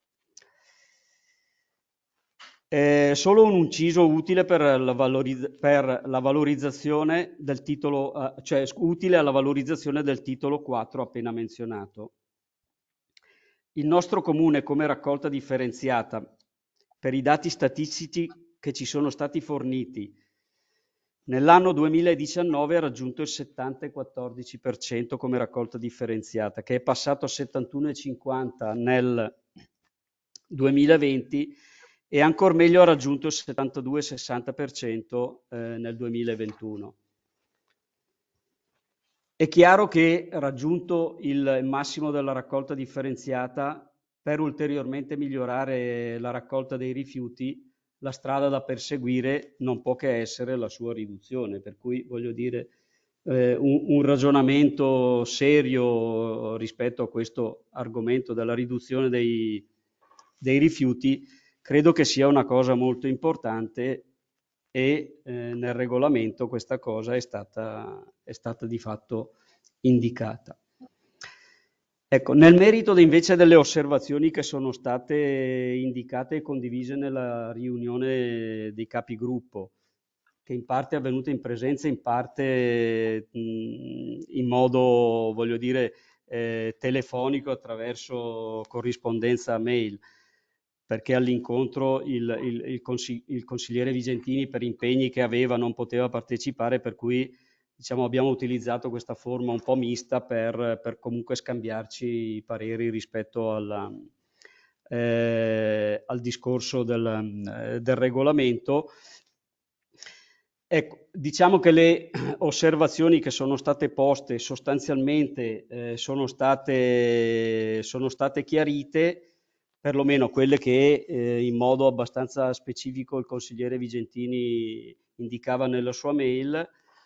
Eh, solo un inciso utile per la, valorizz- per la valorizzazione del titolo, eh, cioè utile alla valorizzazione del titolo quattro appena menzionato. Il nostro comune, come raccolta differenziata, per i dati statistici che ci sono stati forniti, nell'anno duemiladiciannove ha raggiunto il settanta virgola quattordici per cento come raccolta differenziata, che è passato a settantuno virgola cinquanta nel duemilaventi e ancor meglio ha raggiunto il settantadue virgola sessanta per cento eh, nel duemilaventuno. È chiaro che, raggiunto il massimo della raccolta differenziata, per ulteriormente migliorare la raccolta dei rifiuti, la strada da perseguire non può che essere la sua riduzione. Per cui, voglio dire, eh, un, un ragionamento serio rispetto a questo argomento della riduzione dei, dei rifiuti credo che sia una cosa molto importante e eh, nel regolamento questa cosa è stata, è stata di fatto indicata. Ecco, nel merito invece delle osservazioni che sono state indicate e condivise nella riunione dei capigruppo, che in parte è avvenuta in presenza, in parte mh, in modo, voglio dire, eh, telefonico attraverso corrispondenza mail, perché all'incontro il, il, il, consigli, il consigliere Vigentini per impegni che aveva non poteva partecipare, per cui diciamo, abbiamo utilizzato questa forma un po' mista per, per comunque scambiarci i pareri rispetto alla, eh, al discorso del, eh, del regolamento. Ecco, diciamo che le osservazioni che sono state poste sostanzialmente eh, sono, state, sono state chiarite, perlomeno quelle che eh, in modo abbastanza specifico il consigliere Vigentini indicava nella sua mail,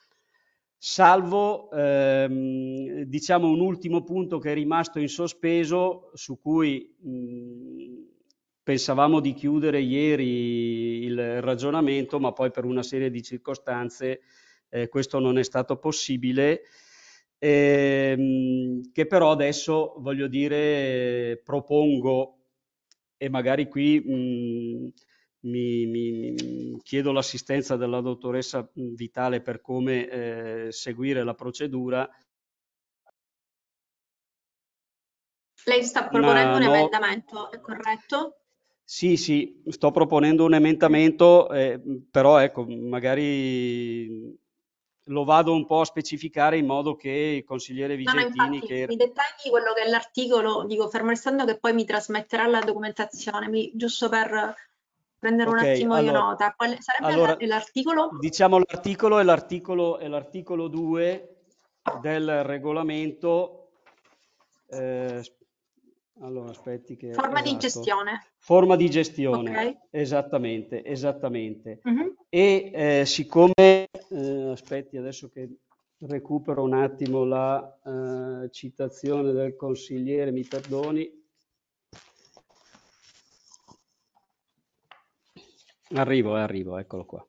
salvo ehm, diciamo un ultimo punto che è rimasto in sospeso, su cui mh, pensavamo di chiudere ieri il ragionamento, ma poi per una serie di circostanze eh, questo non è stato possibile. ehm, che però adesso, voglio dire, propongo, e magari qui mh, mi, mi- mi chiedo l'assistenza della dottoressa Vitale per come eh, seguire la procedura. Lei sta proponendo Una un no- emendamento, è corretto? Sì, sì, sto proponendo un emendamento, eh, però ecco, magari lo vado un po' a specificare in modo che il consigliere No, no, Vigentini, infatti che mi dettagli quello che è l'articolo, dico fermo restando che poi mi trasmetterà la documentazione, mi- giusto per prendere un ok, attimo io allora, nota. Quale sarebbe allora l- l'articolo? diciamo l'articolo è l'articolo è l'articolo due del regolamento. eh, allora, aspetti che Forma di esatto. gestione, Forma di gestione, ok? esattamente, esattamente. Mhm. E eh, siccome, eh, aspetti adesso che recupero un attimo la eh, citazione del consigliere, mi perdoni. Arrivo, eh, arrivo, eccolo qua.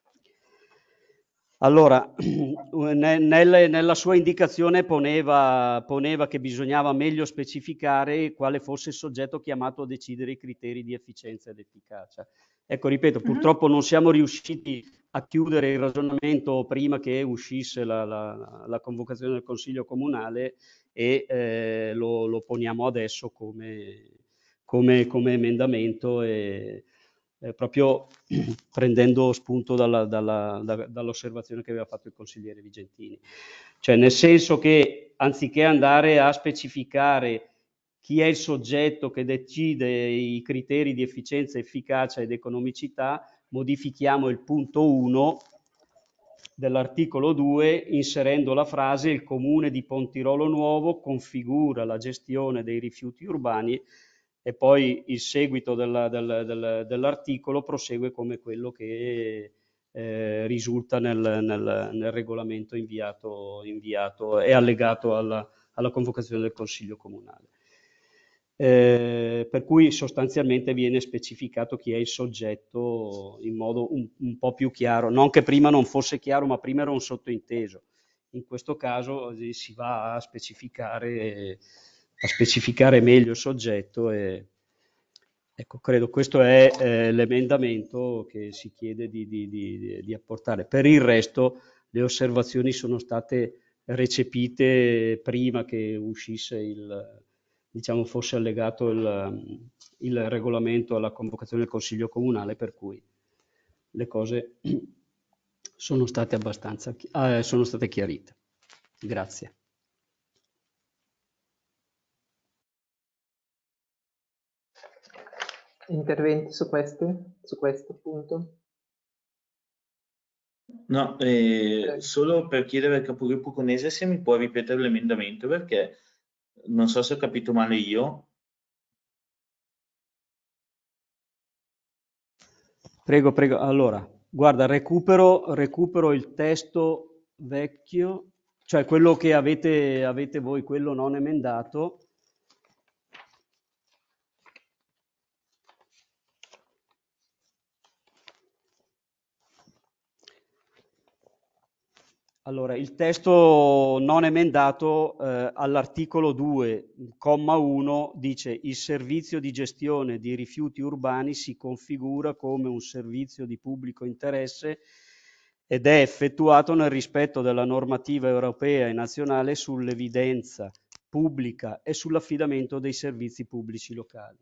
Allora, ne- nel- nella sua indicazione poneva, poneva che bisognava meglio specificare quale fosse il soggetto chiamato a decidere i criteri di efficienza ed efficacia. Ecco, ripeto, Mhm. purtroppo non siamo riusciti a chiudere il ragionamento prima che uscisse la, la- la convocazione del Consiglio Comunale e eh, lo, lo poniamo adesso come, come- come emendamento e eh, proprio prendendo spunto dalla- dalla- da- dall'osservazione che aveva fatto il consigliere Vigentini. Cioè nel senso che anziché andare a specificare chi è il soggetto che decide i criteri di efficienza, efficacia ed economicità, modifichiamo il punto uno dell'articolo due inserendo la frase: il comune di Pontirolo Nuovo configura la gestione dei rifiuti urbani, e poi il seguito della- del- del- dell'articolo prosegue come quello che eh, risulta nel, nel- nel regolamento inviato, inviato e allegato alla, alla convocazione del Consiglio Comunale. Eh, per cui sostanzialmente viene specificato chi è il soggetto in modo un, un po' più chiaro, non che prima non fosse chiaro, ma prima era un sottointeso. In questo caso eh, si va a specificare, a specificare meglio il soggetto e ecco, credo questo è eh, l'emendamento che si chiede di, di- di- di apportare. Per il resto le osservazioni sono state recepite prima che uscisse il, diciamo, fosse allegato il, il regolamento alla convocazione del Consiglio Comunale, per cui le cose sono state abbastanza chi- eh, sono state chiarite. Grazie. Interventi su queste, su questo punto? No, eh, Prego. solo per chiedere al capogruppo Conese se mi può ripetere l'emendamento, perché non so se ho capito male io. Prego, prego. Allora, guarda, recupero, recupero il testo vecchio, cioè quello che avete, avete voi, quello non emendato. Allora, il testo non emendato eh, all'articolo due, comma uno, dice: il servizio di gestione di rifiuti urbani si configura come un servizio di pubblico interesse ed è effettuato nel rispetto della normativa europea e nazionale sull'evidenza pubblica e sull'affidamento dei servizi pubblici locali.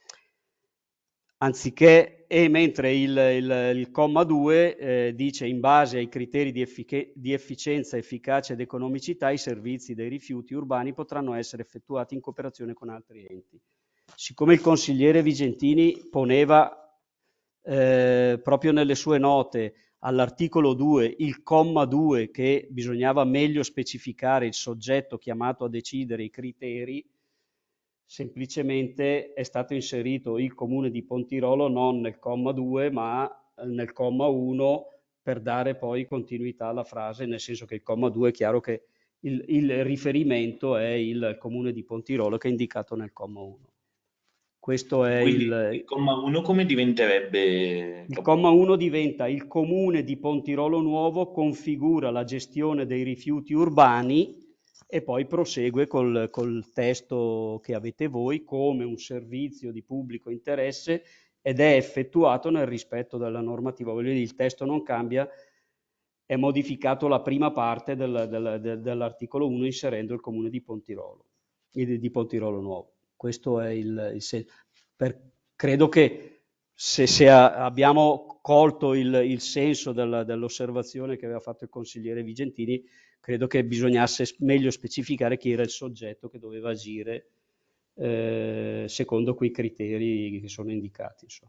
Anziché, e mentre il, il, il comma due eh, dice: in base ai criteri di, effic- di efficienza, efficacia ed economicità, i servizi dei rifiuti urbani potranno essere effettuati in cooperazione con altri enti. Siccome il consigliere Vigentini poneva eh, proprio nelle sue note all'articolo due il comma due che bisognava meglio specificare il soggetto chiamato a decidere i criteri, semplicemente è stato inserito il comune di Pontirolo non nel comma due ma nel comma uno per dare poi continuità alla frase, nel senso che il comma due è chiaro che il, il riferimento è il comune di Pontirolo che è indicato nel comma uno. Questo è Quindi il, il comma uno come diventerebbe? il comma uno diventa: il comune di Pontirolo Nuovo configura la gestione dei rifiuti urbani e poi prosegue col, col testo che avete voi come un servizio di pubblico interesse ed è effettuato nel rispetto della normativa. Voglio dire, il testo non cambia, è modificato la prima parte del, del, del, dell'articolo uno inserendo il comune di Pontirolo, di, di Pontirolo Nuovo. Questo è il, il senso. Per, credo che se, se a, abbiamo colto il, il senso della, dell'osservazione che aveva fatto il consigliere Vigentini, credo che bisognasse meglio specificare chi era il soggetto che doveva agire eh, secondo quei criteri che sono indicati. Insomma.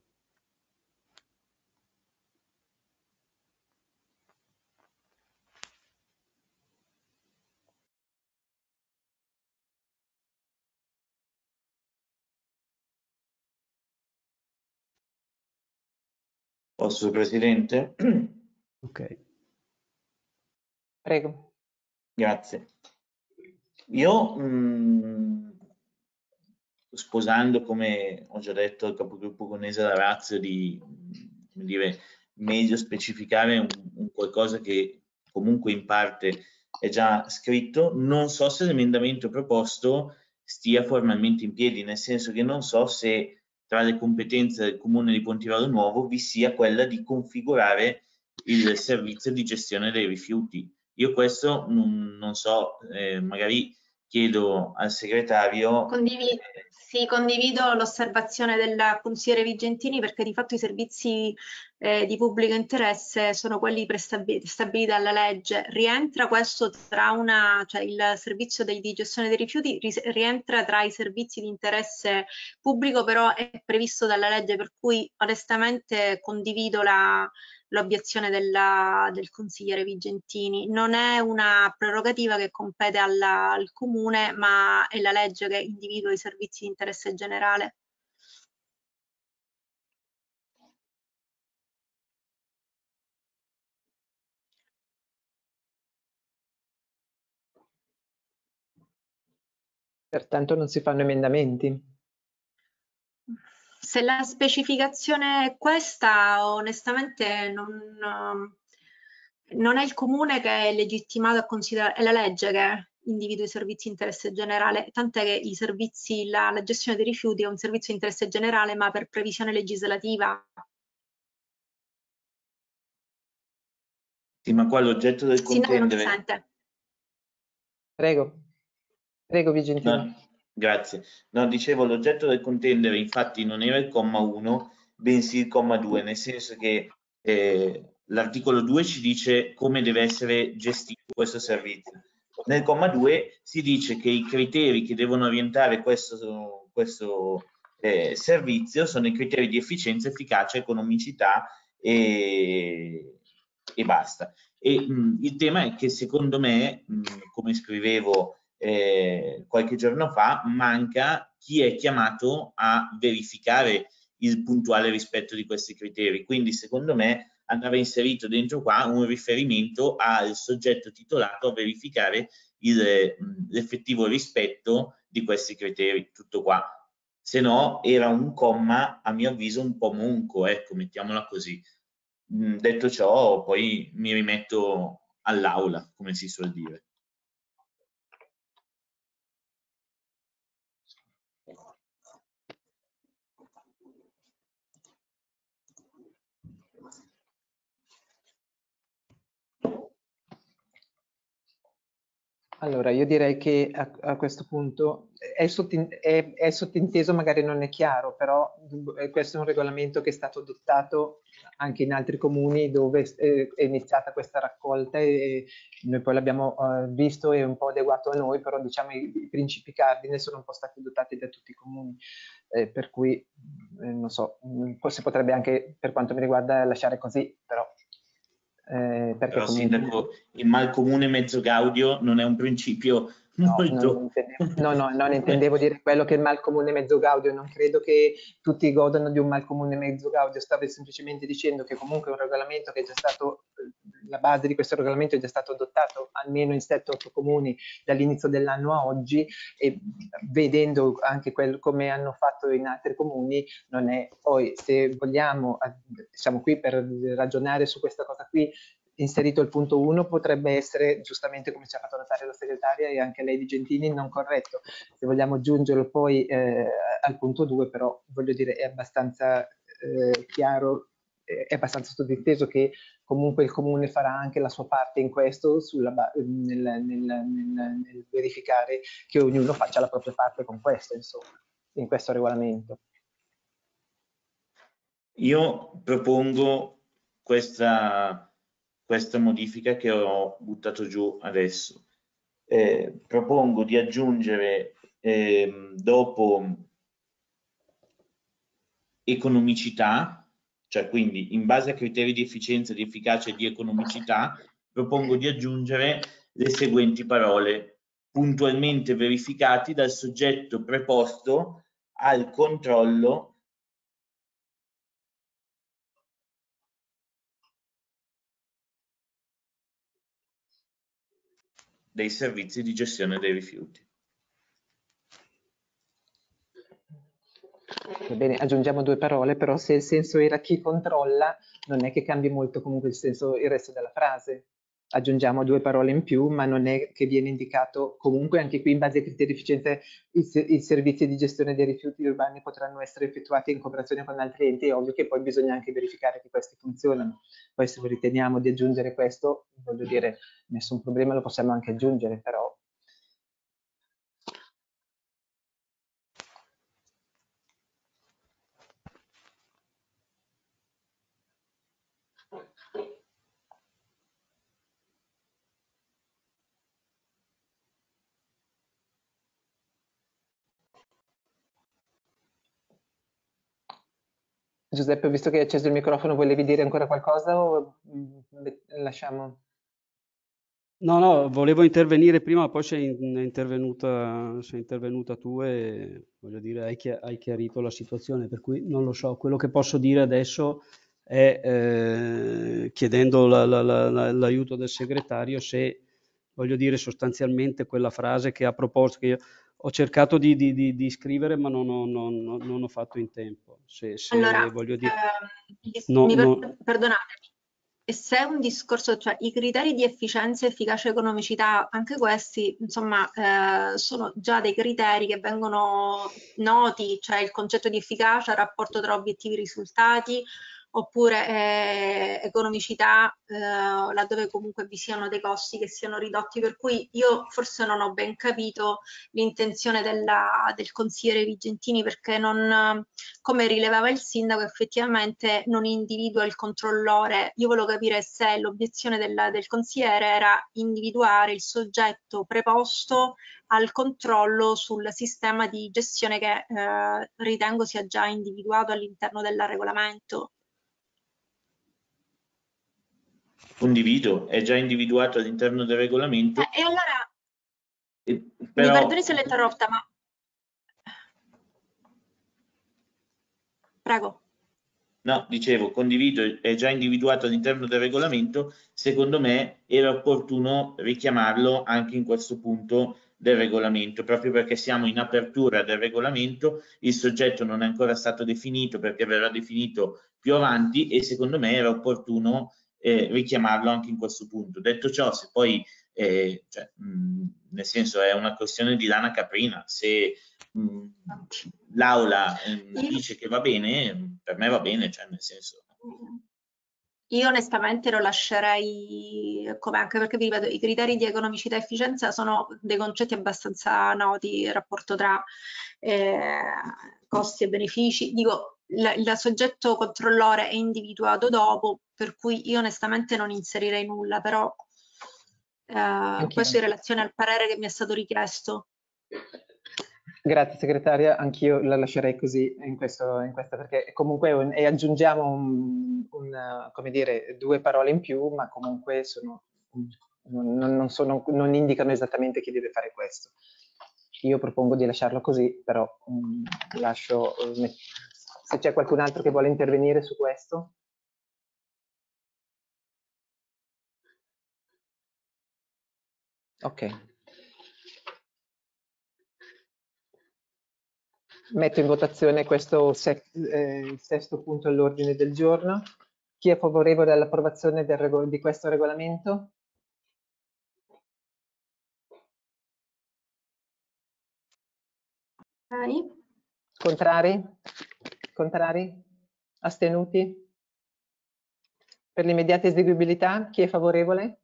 Posso, Presidente? Ok. Prego. Grazie. Io, mh, sposando, come ho già detto al capogruppo Gonese, la razza di, come dire, meglio specificare un, un qualcosa che comunque in parte è già scritto, non so se l'emendamento proposto stia formalmente in piedi, nel senso che non so se tra le competenze del Comune di Pontirolo Nuovo vi sia quella di configurare il servizio di gestione dei rifiuti. Io questo non, non so, eh, magari chiedo al segretario. Condivido, sì, condivido l'osservazione del consigliere Vigentini, perché di fatto i servizi eh, di pubblico interesse sono quelli prestabiliti stabiliti dalla legge. Rientra questo tra una, cioè il servizio di, di gestione dei rifiuti rientra tra i servizi di interesse pubblico, però è previsto dalla legge, per cui onestamente condivido la l'obiezione della, del consigliere Vigentini. Non è una prerogativa che compete alla, al Comune, ma è la legge che individua i servizi di interesse generale. Pertanto non si fanno emendamenti? Se la specificazione è questa, onestamente non, non è il Comune che è legittimato a considerare, è la legge che individua i servizi di interesse generale, tant'è che i servizi, la, la gestione dei rifiuti è un servizio di interesse generale, ma per previsione legislativa. Sì, ma qua l'oggetto del Sì, no, non contendere... sente. Prego, prego Vigentini. No, grazie. No, dicevo, l'oggetto del contendere infatti non era il comma uno, bensì il comma due, nel senso che eh, l'articolo due ci dice come deve essere gestito questo servizio. Nel comma due si dice che i criteri che devono orientare questo, questo eh, servizio sono i criteri di efficienza, efficacia, economicità e, e basta. E mh, il tema è che secondo me, mh, come scrivevo eh, qualche giorno fa, manca chi è chiamato a verificare il puntuale rispetto di questi criteri. Quindi secondo me andava inserito dentro qua un riferimento al soggetto titolato a verificare l'effettivo rispetto di questi criteri. Tutto qua. Se no era un comma, a mio avviso, un po' monco, ecco, mettiamola così. Mh, detto ciò, poi mi rimetto all'aula, come si suol dire. Allora, io direi che a, a questo punto è, sottin, è, è sottinteso, magari non è chiaro, però questo è un regolamento che è stato adottato anche in altri comuni dove è iniziata questa raccolta e noi poi l'abbiamo uh, visto e un po' adeguato a noi, però diciamo i, i principi cardine sono un po' stati adottati da tutti i comuni, eh, per cui eh, non so, si potrebbe anche per quanto mi riguarda lasciare così, però Eh, perché Però, comunque... Sindaco, il mal comune mezzo gaudio non è un principio no, molto... non intendevo, no, no, non intendevo dire quello che è il mal comune mezzo gaudio, non credo che tutti godano di un mal comune mezzo gaudio, stavo semplicemente dicendo che comunque è un regolamento che è già stato, la base di questo regolamento è già stato adottato almeno in sette otto comuni dall'inizio dell'anno a oggi, e vedendo anche quello come hanno fatto in altri comuni, non è, poi se vogliamo, siamo qui per ragionare su questa cosa qui, inserito il punto uno potrebbe essere, giustamente come ci ha fatto notare la segretaria e anche lei di Gentini, non corretto. Se vogliamo aggiungerlo poi eh, al punto due, però voglio dire è abbastanza eh, chiaro, eh, è abbastanza sottinteso che comunque il Comune farà anche la sua parte in questo, sulla, nel, nel, nel, nel verificare che ognuno faccia la propria parte con questo, insomma, in questo regolamento. Io propongo questa, questa modifica che ho buttato giù adesso. Eh, propongo di aggiungere eh, dopo economicità, cioè quindi in base a criteri di efficienza, di efficacia e di economicità, propongo di aggiungere le seguenti parole: puntualmente verificati dal soggetto preposto al controllo dei servizi di gestione dei rifiuti. Va bene, aggiungiamo due parole, però se il senso era chi controlla, non è che cambi molto comunque il senso, il resto della frase. Aggiungiamo due parole in più, ma non è che viene indicato comunque anche qui in base ai criteri di efficienza i, i servizi di gestione dei rifiuti urbani potranno essere effettuati in cooperazione con altri enti. È ovvio che poi bisogna anche verificare che questi funzionano. Poi se riteniamo di aggiungere questo, voglio dire, nessun problema, lo possiamo anche aggiungere, però Giuseppe, visto che hai acceso il microfono, volevi dire ancora qualcosa o lasciamo? No, no, volevo intervenire prima, poi sei intervenuta, sei intervenuta tu e voglio dire, hai, chia- hai chiarito la situazione, per cui non lo so. Quello che posso dire adesso è, eh, chiedendo la- la- la- la- l'aiuto del segretario, se, voglio dire, sostanzialmente quella frase che ha proposto, che io ho cercato di, di- di- di scrivere, ma non ho, non- non- non ho fatto in tempo. Se, se Allora, voglio dire, ehm, gli- no, mi no, per- perdonatemi, e se è un discorso, cioè i criteri di efficienza, efficacia e economicità, anche questi, insomma, eh, sono già dei criteri che vengono noti, cioè il concetto di efficacia, rapporto tra obiettivi e risultati, oppure eh, economicità, eh, laddove comunque vi siano dei costi che siano ridotti, per cui io forse non ho ben capito l'intenzione della- del consigliere Vigentini, perché non, come rilevava il sindaco, effettivamente non individua il controllore. Io volevo capire se l'obiezione del, del consigliere era individuare il soggetto preposto al controllo sul sistema di gestione che eh, ritengo sia già individuato all'interno del regolamento. Condivido, è già individuato all'interno del regolamento. Eh, e allora, eh, mi però, perdoni se l'ho interrotta, ma... Prego. no, dicevo, condivido, è già individuato all'interno del regolamento, secondo me era opportuno richiamarlo anche in questo punto del regolamento, proprio perché siamo in apertura del regolamento, il soggetto non è ancora stato definito perché verrà definito più avanti e secondo me era opportuno eh, richiamarlo anche in questo punto. Detto ciò, se poi, eh, cioè, mh, nel senso è una questione di lana caprina, se mh, l'aula eh, dice che va bene, per me va bene, cioè nel senso... Io onestamente lo lascerei come, anche perché vi ripeto, i criteri di economicità e efficienza sono dei concetti abbastanza noti, il rapporto tra eh, costi e benefici. Dico, il, il soggetto controllore è individuato dopo, per cui io onestamente non inserirei nulla, però eh, questo in relazione al parere che mi è stato richiesto. Grazie segretaria, anch'io la lascerei così in questo, in questa, perché comunque un, e aggiungiamo un, un, come dire, due parole in più, ma comunque sono, non, non, sono, non indicano esattamente chi deve fare questo. Io propongo di lasciarlo così, però um, lascio, um, se c'è qualcun altro che vuole intervenire su questo. Ok. Metto in votazione questo se, eh, sesto punto all'ordine del giorno. Chi è favorevole all'approvazione del di questo regolamento? Okay. Contrari? Contrari? Astenuti? Per l'immediata eseguibilità, chi è favorevole?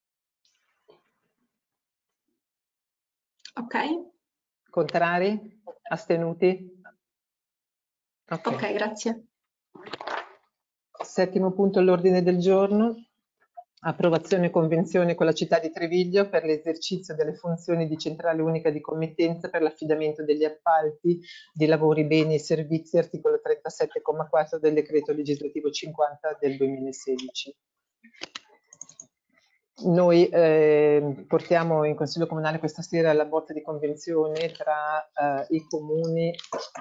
Ok. Contrari? Astenuti? Ok, Ok, grazie. Settimo punto all'ordine del giorno. Approvazione e convenzione con la città di Treviglio per l'esercizio delle funzioni di centrale unica di committenza per l'affidamento degli appalti di lavori, beni e servizi, articolo trentasette comma quattro del decreto legislativo cinquanta del duemilasedici. Noi eh, portiamo in Consiglio Comunale questa sera la bozza di convenzione tra eh, i comuni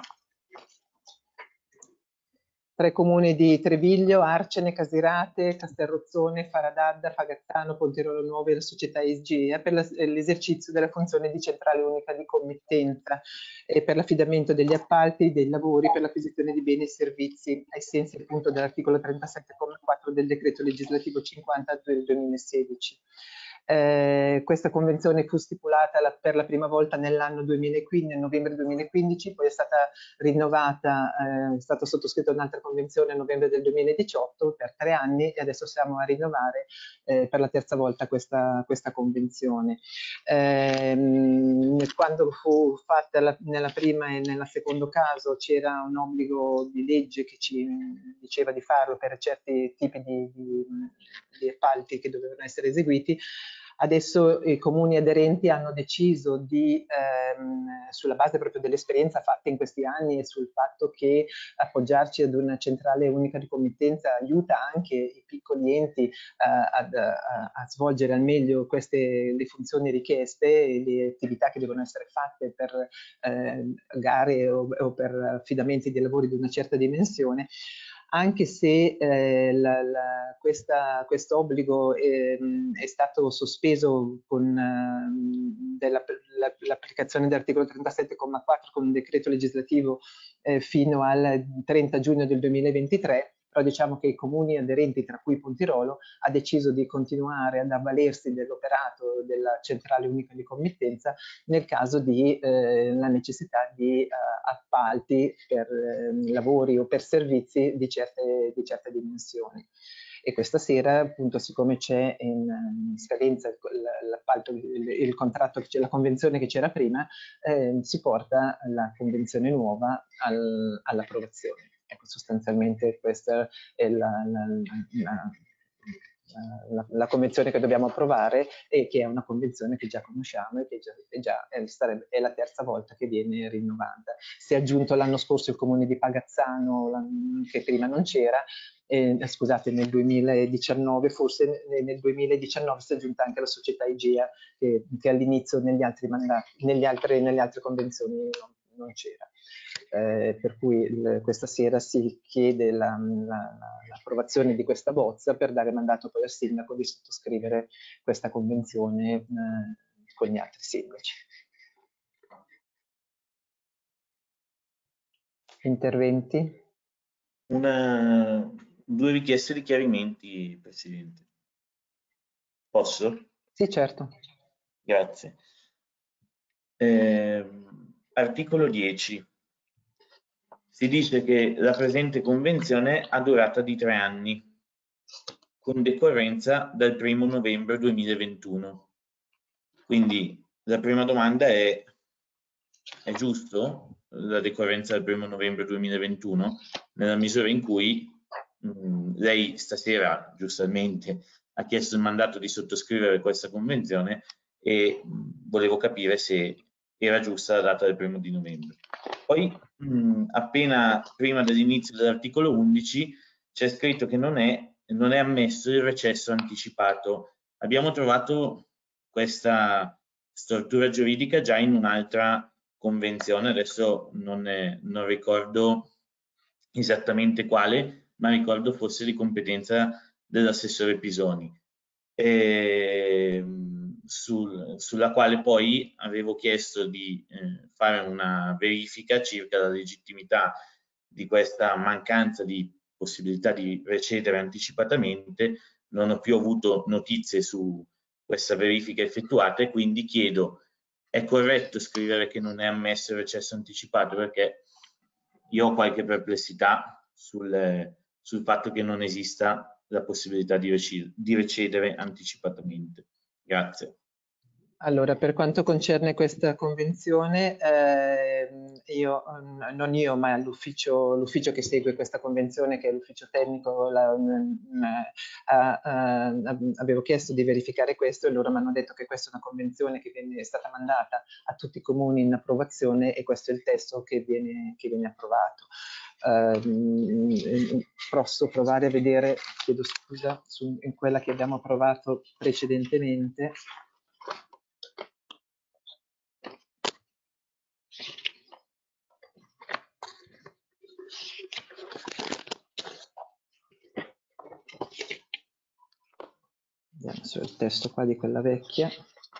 tra i comuni di Treviglio, Arcene, Casirate, Castelrozzone, Faradadda, Fagazzano, Pontirolo Nuovo e la società ISGEA per l'esercizio della funzione di centrale unica di committenza e per l'affidamento degli appalti, dei lavori per l'acquisizione di beni e servizi ai sensi appunto dell'articolo trentasette comma quattro del decreto legislativo cinquanta del duemilasedici. Eh, questa convenzione fu stipulata la, per la prima volta nell'anno duemilaquindici, nel novembre duemilaquindici, poi è stata rinnovata, eh, è stata sottoscritta un'altra convenzione a novembre del duemiladiciotto per tre anni e adesso siamo a rinnovare eh, per la terza volta questa, questa convenzione. Eh, quando fu fatta la, nella prima e nel secondo caso c'era un obbligo di legge che ci diceva di farlo per certi tipi di, di, di appalti che dovevano essere eseguiti. Adesso i comuni aderenti hanno deciso di, ehm, sulla base proprio dell'esperienza fatta in questi anni e sul fatto che appoggiarci ad una centrale unica di committenza aiuta anche i piccoli enti eh, ad, a, a svolgere al meglio queste le funzioni richieste e le attività che devono essere fatte per eh, gare o, o per affidamenti di lavori di una certa dimensione. Anche se eh, questo obbligo eh, è stato sospeso con eh, l'applicazione dell'articolo trentasette comma quattro con un decreto legislativo eh, fino al trenta giugno del duemilaventitré, però diciamo che i comuni aderenti, tra cui Pontirolo, ha deciso di continuare ad avvalersi dell'operato della centrale unica di committenza nel caso di eh, la necessità di eh, appalti per eh, lavori o per servizi di certe, di certe dimensioni. E questa sera, appunto, siccome c'è in, in scadenza l'appalto, il, il contratto, la convenzione che c'era prima, eh, si porta la convenzione nuova al, all'approvazione. Ecco, sostanzialmente questa è la, la, la, la, la convenzione che dobbiamo approvare e che è una convenzione che già conosciamo e che già, è, già, è, sarebbe, è la terza volta che viene rinnovata. Si è aggiunto l'anno scorso il comune di Pagazzano, che prima non c'era, eh, scusate, nel duemiladiciannove, forse nel duemiladiciannove si è aggiunta anche la società IGEA che, che all'inizio negli altri mandati, negli altri, nelle altre convenzioni non, non c'era. Eh, per cui il, questa sera si chiede l'approvazione la, la, di questa bozza per dare mandato poi al sindaco di sottoscrivere questa convenzione eh, con gli altri sindaci. Interventi? Una, due richieste di chiarimenti, Presidente. Posso? Sì, certo. Grazie. Eh, articolo dieci. Si dice che la presente convenzione ha durata di tre anni, con decorrenza dal primo novembre duemilaventuno. Quindi la prima domanda è, è giusto la decorrenza del primo novembre duemilaventuno, nella misura in cui mh, lei stasera giustamente ha chiesto il mandato di sottoscrivere questa convenzione e mh, volevo capire se era giusta la data del primo di novembre. Poi mh, appena prima dell'inizio dell'articolo undici c'è scritto che non è, non è ammesso il recesso anticipato. Abbiamo trovato questa stortura giuridica già in un'altra convenzione, adesso non, è, non ricordo esattamente quale, ma ricordo fosse di competenza dell'assessore Pisoni, e, sul, sulla quale poi avevo chiesto di eh, fare una verifica circa la legittimità di questa mancanza di possibilità di recedere anticipatamente. Non ho più avuto notizie su questa verifica effettuata e quindi chiedo: è corretto scrivere che non è ammesso il recesso anticipato? Perché io ho qualche perplessità sul, sul fatto che non esista la possibilità di, rec di recedere anticipatamente. Grazie. Allora, per quanto concerne questa convenzione, eh, io, non io, ma l'ufficio l'ufficio che segue questa convenzione, che è l'ufficio tecnico, la, eh, eh, avevo chiesto di verificare questo e loro mi hanno detto che questa è una convenzione che viene, è stata mandata a tutti i comuni in approvazione e questo è il testo che viene, che viene approvato. Uh, posso provare a vedere, chiedo scusa, su, in quella che abbiamo approvato precedentemente. Vediamo sul testo qua di quella vecchia.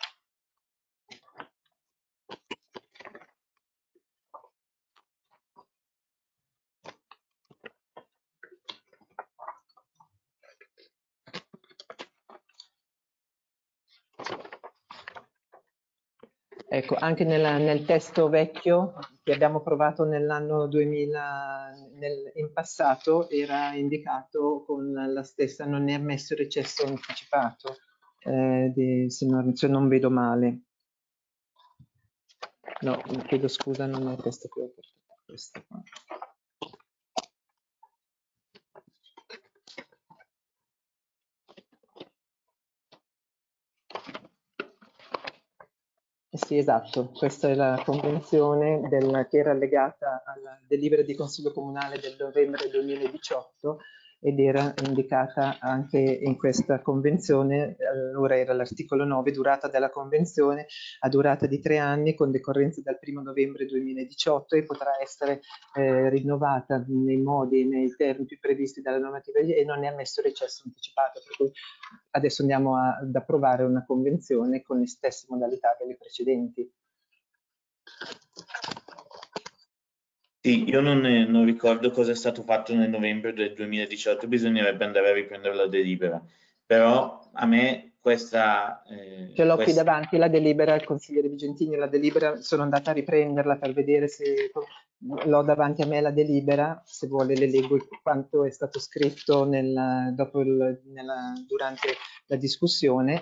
Ecco, anche nella, nel testo vecchio che abbiamo approvato nell'anno duemila, nel, in passato, era indicato con la stessa, non è ammesso il recesso anticipato, eh, di, se, non, se non vedo male. No, mi chiedo scusa, non è questo qui, ho portato questo qua. Sì, esatto, questa è la convenzione del, che era legata alla delibera di Consiglio Comunale del novembre duemiladiciotto ed era indicata anche in questa convenzione. Allora era l'articolo nove, durata della convenzione a durata di tre anni con decorrenza dal primo novembre duemiladiciotto e potrà essere eh, rinnovata nei modi e nei termini previsti dalla normativa e non è ammesso recesso anticipato, per cui adesso andiamo a, ad approvare una convenzione con le stesse modalità delle precedenti. Sì, io non, non ricordo cosa è stato fatto nel novembre del duemiladiciotto, bisognerebbe andare a riprendere la delibera, però a me questa... Eh, Ce l'ho questa... qui davanti, la delibera, il consigliere Vigentini, la delibera, sono andata a riprenderla per vedere se... L'ho davanti a me la delibera, se vuole le leggo quanto è stato scritto nel, dopo il, nella, durante la discussione.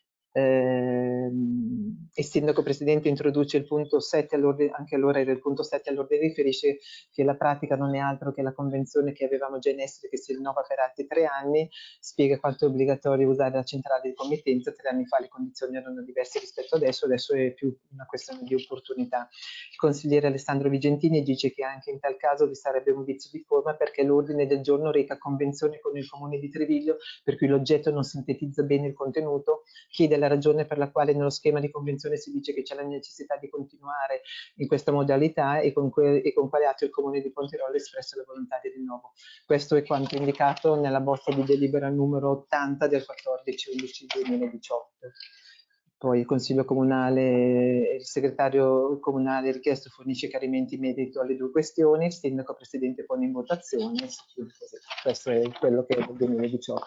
Eh, il sindaco presidente introduce il punto sette all'ordine, anche allora era il punto sette all'ordine, riferisce che la pratica non è altro che la convenzione che avevamo già in essere, che si rinnova per altri tre anni, spiega quanto è obbligatorio usare la centrale di committenza. Tre anni fa le condizioni erano diverse rispetto adesso, adesso è più una questione di opportunità. Il consigliere Alessandro Vigentini dice che anche in tal caso vi sarebbe un vizio di forma perché l'ordine del giorno reca convenzione con il comune di Treviglio, per cui l'oggetto non sintetizza bene il contenuto, chiede la ragione per la quale nello schema di convenzione si dice che c'è la necessità di continuare in questa modalità e con, que e con quale atto il comune di Ponterola ha espresso la volontà di rinnovo. Questo è quanto indicato nella bozza di delibera numero ottanta del quattordici undici duemiladiciotto. Poi il Consiglio Comunale, il segretario comunale richiesto fornisce chiarimenti in merito alle due questioni, il sindaco presidente pone in votazione, questo è quello che è del duemiladiciotto.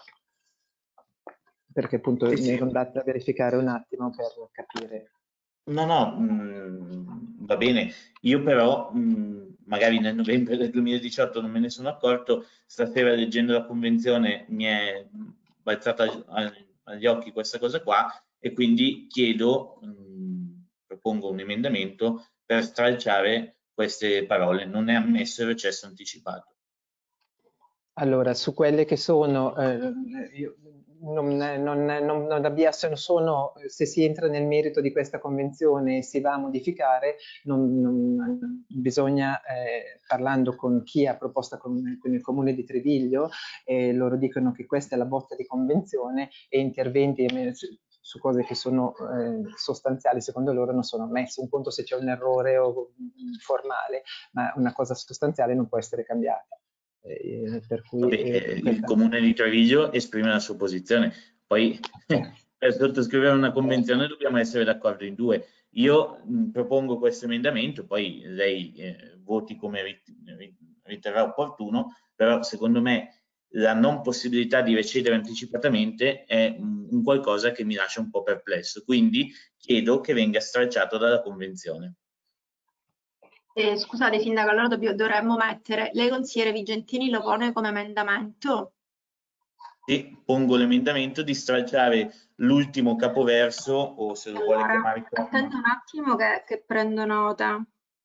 Perché appunto sì, sì. mi ero andata a verificare un attimo per capire. No, no, mh, va bene. Io però, mh, magari nel novembre del duemiladiciotto non me ne sono accorto, stasera leggendo la convenzione mi è balzata agli occhi questa cosa qua e quindi chiedo, mh, propongo un emendamento per stralciare queste parole. Non è ammesso il recesso anticipato. Allora, su quelle che sono, eh, io, non, non, non, non abbia, sono, se si entra nel merito di questa convenzione e si va a modificare, non, non, bisogna, eh, parlando con chi ha proposta con, con il comune di Treviglio, eh, loro dicono che questa è la bozza di convenzione e interventi su cose che sono eh, sostanziali secondo loro non sono ammessi. Un conto se c'è un errore o, formale, ma una cosa sostanziale non può essere cambiata. Eh, per cui, Vabbè, eh, il questa... comune di Treviglio esprime la sua posizione, poi eh. per sottoscrivere una convenzione dobbiamo essere d'accordo in due. Io mh, propongo questo emendamento, poi lei eh, voti come rit riterrà opportuno, però secondo me la non possibilità di recedere anticipatamente è un, un qualcosa che mi lascia un po' perplesso, quindi chiedo che venga stralciato dalla Convenzione. Eh, scusate Sindaco, allora dobbiamo- dovremmo mettere, lei consigliere Vigentini lo pone come emendamento? Sì, pongo l'emendamento di stralciare l'ultimo capoverso, o se lo vuole Allora, chiamare comma. attento un attimo che, che prendo nota.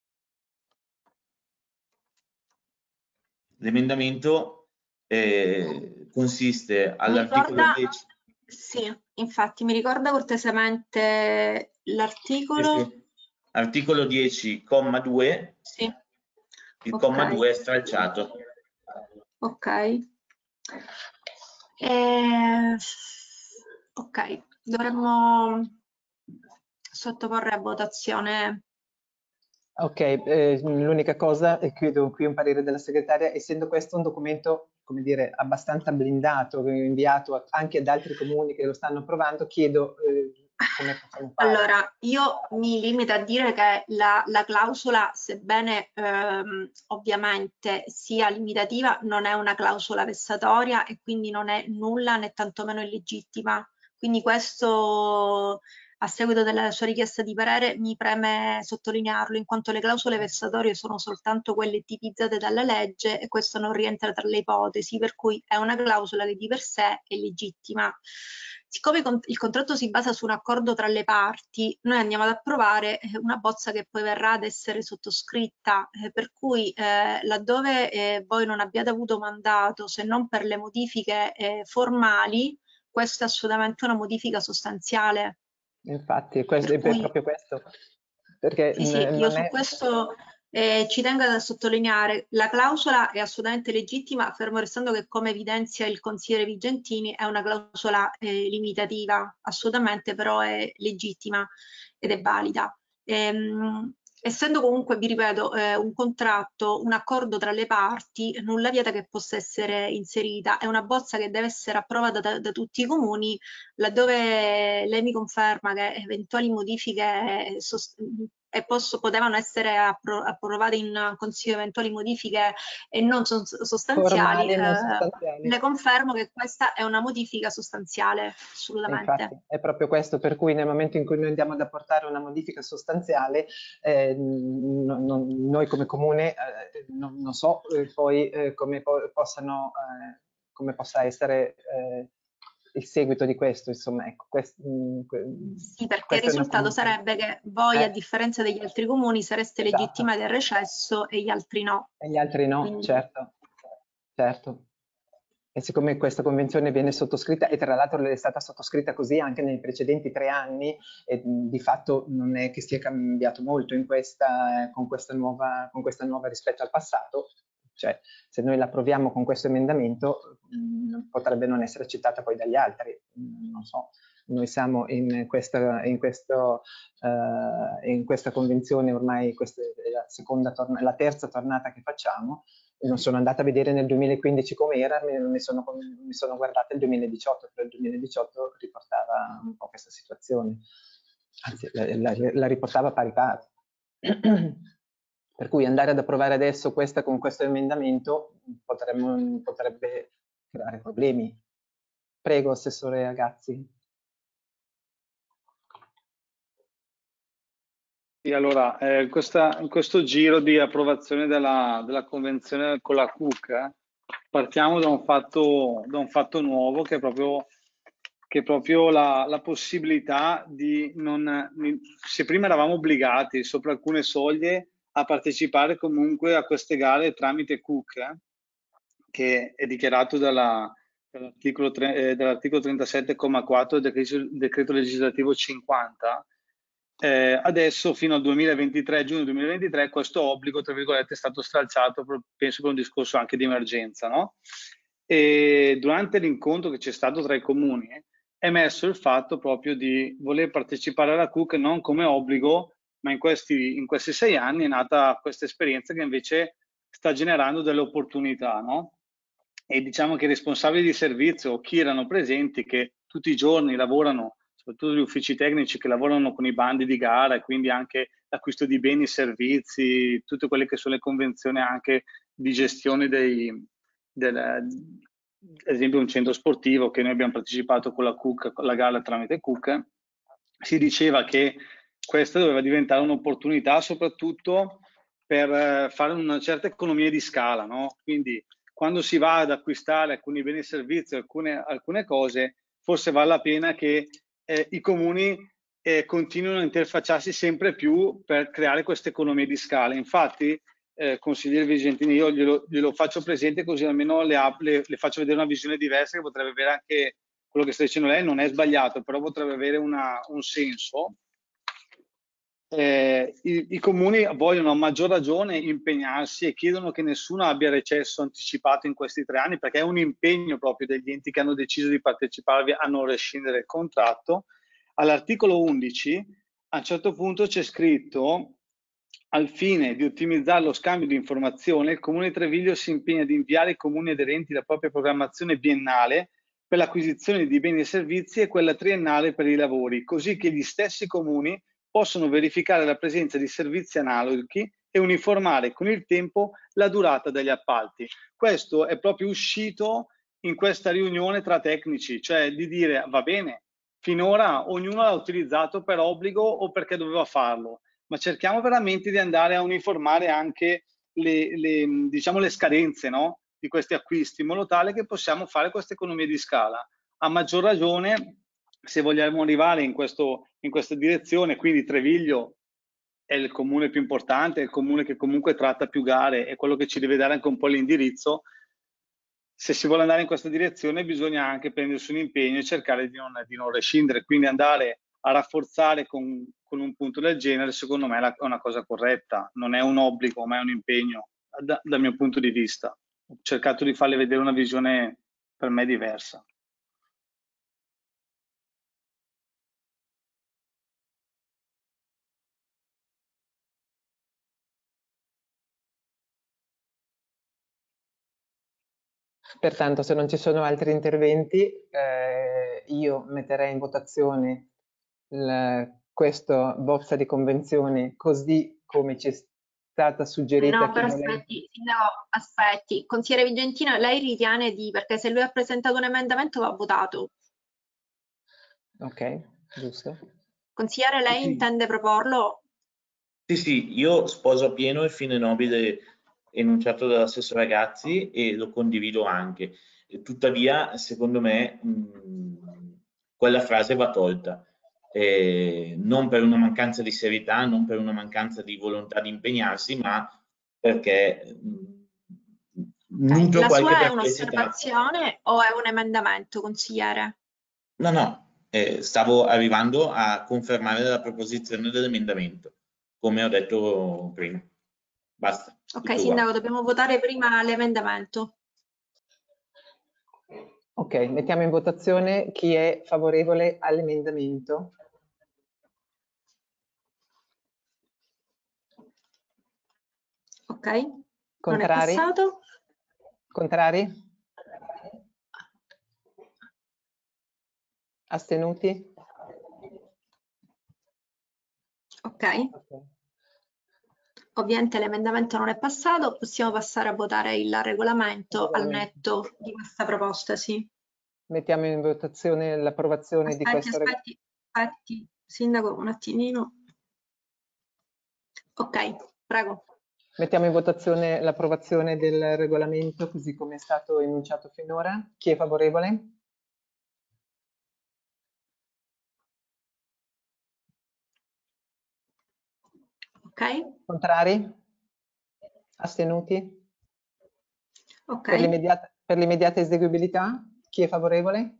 L'emendamento eh, consiste Mi all'articolo ricorda, dieci. sì, infatti, mi ricorda cortesemente l'articolo? Sì, sì. Articolo dieci, comma due. Sì. Il Ok. comma due è stralciato. Ok. Eh, ok, dovremmo sottoporre a votazione. Ok, eh, l'unica cosa, e chiedo qui un parere della segretaria, essendo questo un documento, come dire, abbastanza blindato, inviato anche ad altri comuni che lo stanno approvando, chiedo eh, come possiamo fare. Allora, io mi limito a dire che la, la clausola, sebbene ehm, ovviamente sia limitativa, non è una clausola vessatoria e quindi non è nulla né tantomeno illegittima. Quindi questo, a seguito della sua richiesta di parere, mi preme sottolinearlo, in quanto le clausole vessatorie sono soltanto quelle tipizzate dalla legge e questo non rientra tra le ipotesi, per cui è una clausola che di per sé è legittima. Siccome il contratto si basa su un accordo tra le parti, noi andiamo ad approvare una bozza che poi verrà ad essere sottoscritta, eh, per cui eh, laddove eh, voi non abbiate avuto mandato, se non per le modifiche eh, formali, questa è assolutamente una modifica sostanziale. Infatti, questo, Per è cui, proprio questo, perché sì, sì, io non su è... questo eh, ci tengo a sottolineare, la clausola è assolutamente legittima, fermo restando che, come evidenzia il consigliere Vigentini, è una clausola eh, limitativa, assolutamente, però è legittima ed è valida. Ehm, essendo comunque, vi ripeto, eh, un contratto, un accordo tra le parti, nulla vieta che possa essere inserita, è una bozza che deve essere approvata da, da tutti i comuni, laddove lei mi conferma che eventuali modifiche e posso, potevano essere appro approvate in consiglio, eventuali modifiche e non sostanziali, formali e non eh, sostanziali. le confermo che questa è una modifica sostanziale, assolutamente. Infatti, è proprio questo per cui nel momento in cui noi andiamo ad apportare una modifica sostanziale, eh, no, no, noi come comune, eh, non, non so eh, poi eh, come po possano, eh, come possa essere eh, il seguito di questo, insomma, ecco, quest, mh, sì, perché il risultato sarebbe che voi, eh, a differenza degli altri comuni, sareste esatto. legittimati al recesso e gli altri no. E gli altri no, quindi... certo, certo. E siccome questa convenzione viene sottoscritta, e tra l'altro è stata sottoscritta così anche nei precedenti tre anni, e di fatto non è che sia cambiato molto in questa, eh, con, questa nuova, con questa nuova rispetto al passato, cioè se noi l'approviamo con questo emendamento mh, potrebbe non essere accettata poi dagli altri, mh, non so. Noi siamo in questa, in questo, uh, in questa convenzione ormai, questa è la, seconda la terza tornata che facciamo. Non sono andata a vedere nel duemilaquindici com'era, mi, mi, sono, mi sono guardata il duemiladiciotto, però il duemiladiciotto riportava un po' questa situazione, anzi la, la, la riportava pari pari. Per cui andare ad approvare adesso questa con questo emendamento potremmo, potrebbe creare problemi. Prego, Assessore Agazzi. Sì, allora, eh, questa, in questo giro di approvazione della, della convenzione con la C U C, eh, partiamo da un fatto, da un fatto nuovo che è proprio, che è proprio la, la possibilità di non, se prima eravamo obbligati sopra alcune soglie a partecipare comunque a queste gare tramite C U C, eh, che è dichiarato dall'articolo eh, dall'articolo trentasette comma quattro del decreto, decreto legislativo cinquanta. Eh, adesso fino al duemilaventitré, giugno duemilaventitré, questo obbligo, tra virgolette, è stato stralciato, penso per un discorso anche di emergenza, no? E durante l'incontro che c'è stato tra i comuni è emerso il fatto proprio di voler partecipare alla C U C non come obbligo, ma in questi, in questi sei anni è nata questa esperienza che invece sta generando delle opportunità, no? E diciamo che i responsabili di servizio o chi erano presenti, che tutti i giorni lavorano, soprattutto gli uffici tecnici che lavorano con i bandi di gara e quindi anche l'acquisto di beni e servizi, tutte quelle che sono le convenzioni anche di gestione dei, del, ad esempio un centro sportivo che noi abbiamo partecipato con la Cook, con la gara tramite Cook, si diceva che questa doveva diventare un'opportunità soprattutto per fare una certa economia di scala, no? Quindi quando si va ad acquistare alcuni beni e servizi, alcune, alcune cose, forse vale la pena che eh, i comuni eh, continuino a interfacciarsi sempre più per creare queste economie di scala. Infatti, eh, consigliere Vigentini, io glielo, glielo faccio presente così almeno le, le, le faccio vedere una visione diversa che potrebbe avere anche quello che sta dicendo lei, non è sbagliato, però potrebbe avere una, un senso. Eh, i, i comuni vogliono a maggior ragione impegnarsi e chiedono che nessuno abbia recesso anticipato in questi tre anni, perché è un impegno proprio degli enti che hanno deciso di parteciparvi a non rescindere il contratto. All'articolo undici a un certo punto c'è scritto: al fine di ottimizzare lo scambio di informazioni, il Comune di Treviglio si impegna ad inviare ai comuni aderenti la propria programmazione biennale per l'acquisizione di beni e servizi e quella triennale per i lavori, così che gli stessi comuni possono verificare la presenza di servizi analoghi e uniformare con il tempo la durata degli appalti. Questo è proprio uscito in questa riunione tra tecnici, cioè di dire: va bene, finora ognuno l'ha utilizzato per obbligo o perché doveva farlo, ma cerchiamo veramente di andare a uniformare anche le, le, diciamo, le scadenze, no? Di questi acquisti, in modo tale che possiamo fare queste economie di scala. A maggior ragione, se vogliamo arrivare in, questo, in questa direzione, quindi Treviglio è il comune più importante, è il comune che comunque tratta più gare, è quello che ci deve dare anche un po' l'indirizzo. Se si vuole andare in questa direzione bisogna anche prendersi un impegno e cercare di non, di non rescindere, quindi andare a rafforzare con, con un punto del genere, secondo me è una cosa corretta, non è un obbligo ma è un impegno da, dal mio punto di vista. Ho cercato di farle vedere una visione per me diversa. Pertanto, se non ci sono altri interventi, eh, io metterei in votazione la, questa bozza di convenzione così come ci è stata suggerita. No, però aspetti, no, aspetti. Consigliere Vigentino, lei ritiene di, perché se lui ha presentato un emendamento va votato. Ok, giusto. Consigliere, lei sì. intende proporlo? Sì, sì, io sposo appieno il fine nobile enunciato dall'assessore Ragazzi e lo condivido anche. E tuttavia, secondo me, mh, quella frase va tolta. Eh, non per una mancanza di serietà, non per una mancanza di volontà di impegnarsi, ma perché mh, nutro La qualche sua è perplessità. un'osservazione o è un emendamento, consigliere? No, no, eh, stavo arrivando a confermare la proposizione dell'emendamento, come ho detto prima. Basta. Ok, sindaco, dobbiamo votare prima l'emendamento. Ok, mettiamo in votazione chi è favorevole all'emendamento. Ok. Contrari? Non è passato. Contrari? Astenuti? Ok. Ovviamente l'emendamento non è passato, possiamo passare a votare il regolamento, al netto di questa proposta, sì. Mettiamo in votazione l'approvazione di questo regolamento. Aspetti, aspetti, sindaco, un attimino. Ok, prego. Mettiamo in votazione l'approvazione del regolamento così come è stato enunciato finora. Chi è favorevole? Ok. Contrari? Astenuti? Ok. Per l'immediata, per l'immediata eseguibilità, chi è favorevole?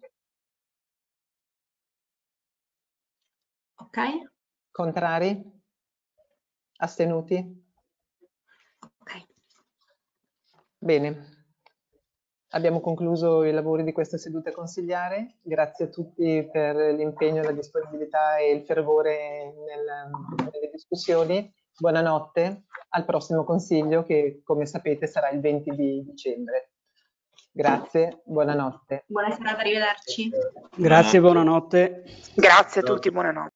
Ok. Contrari? Astenuti? Ok. Bene. Abbiamo concluso i lavori di questa seduta consigliare. Grazie a tutti per l'impegno, la disponibilità e il fervore nel, nelle discussioni. Buonanotte, al prossimo consiglio che, come sapete, sarà il venti di dicembre. Grazie, buonanotte. Buona serata, arrivederci. Grazie, buonanotte. Grazie a tutti, buonanotte.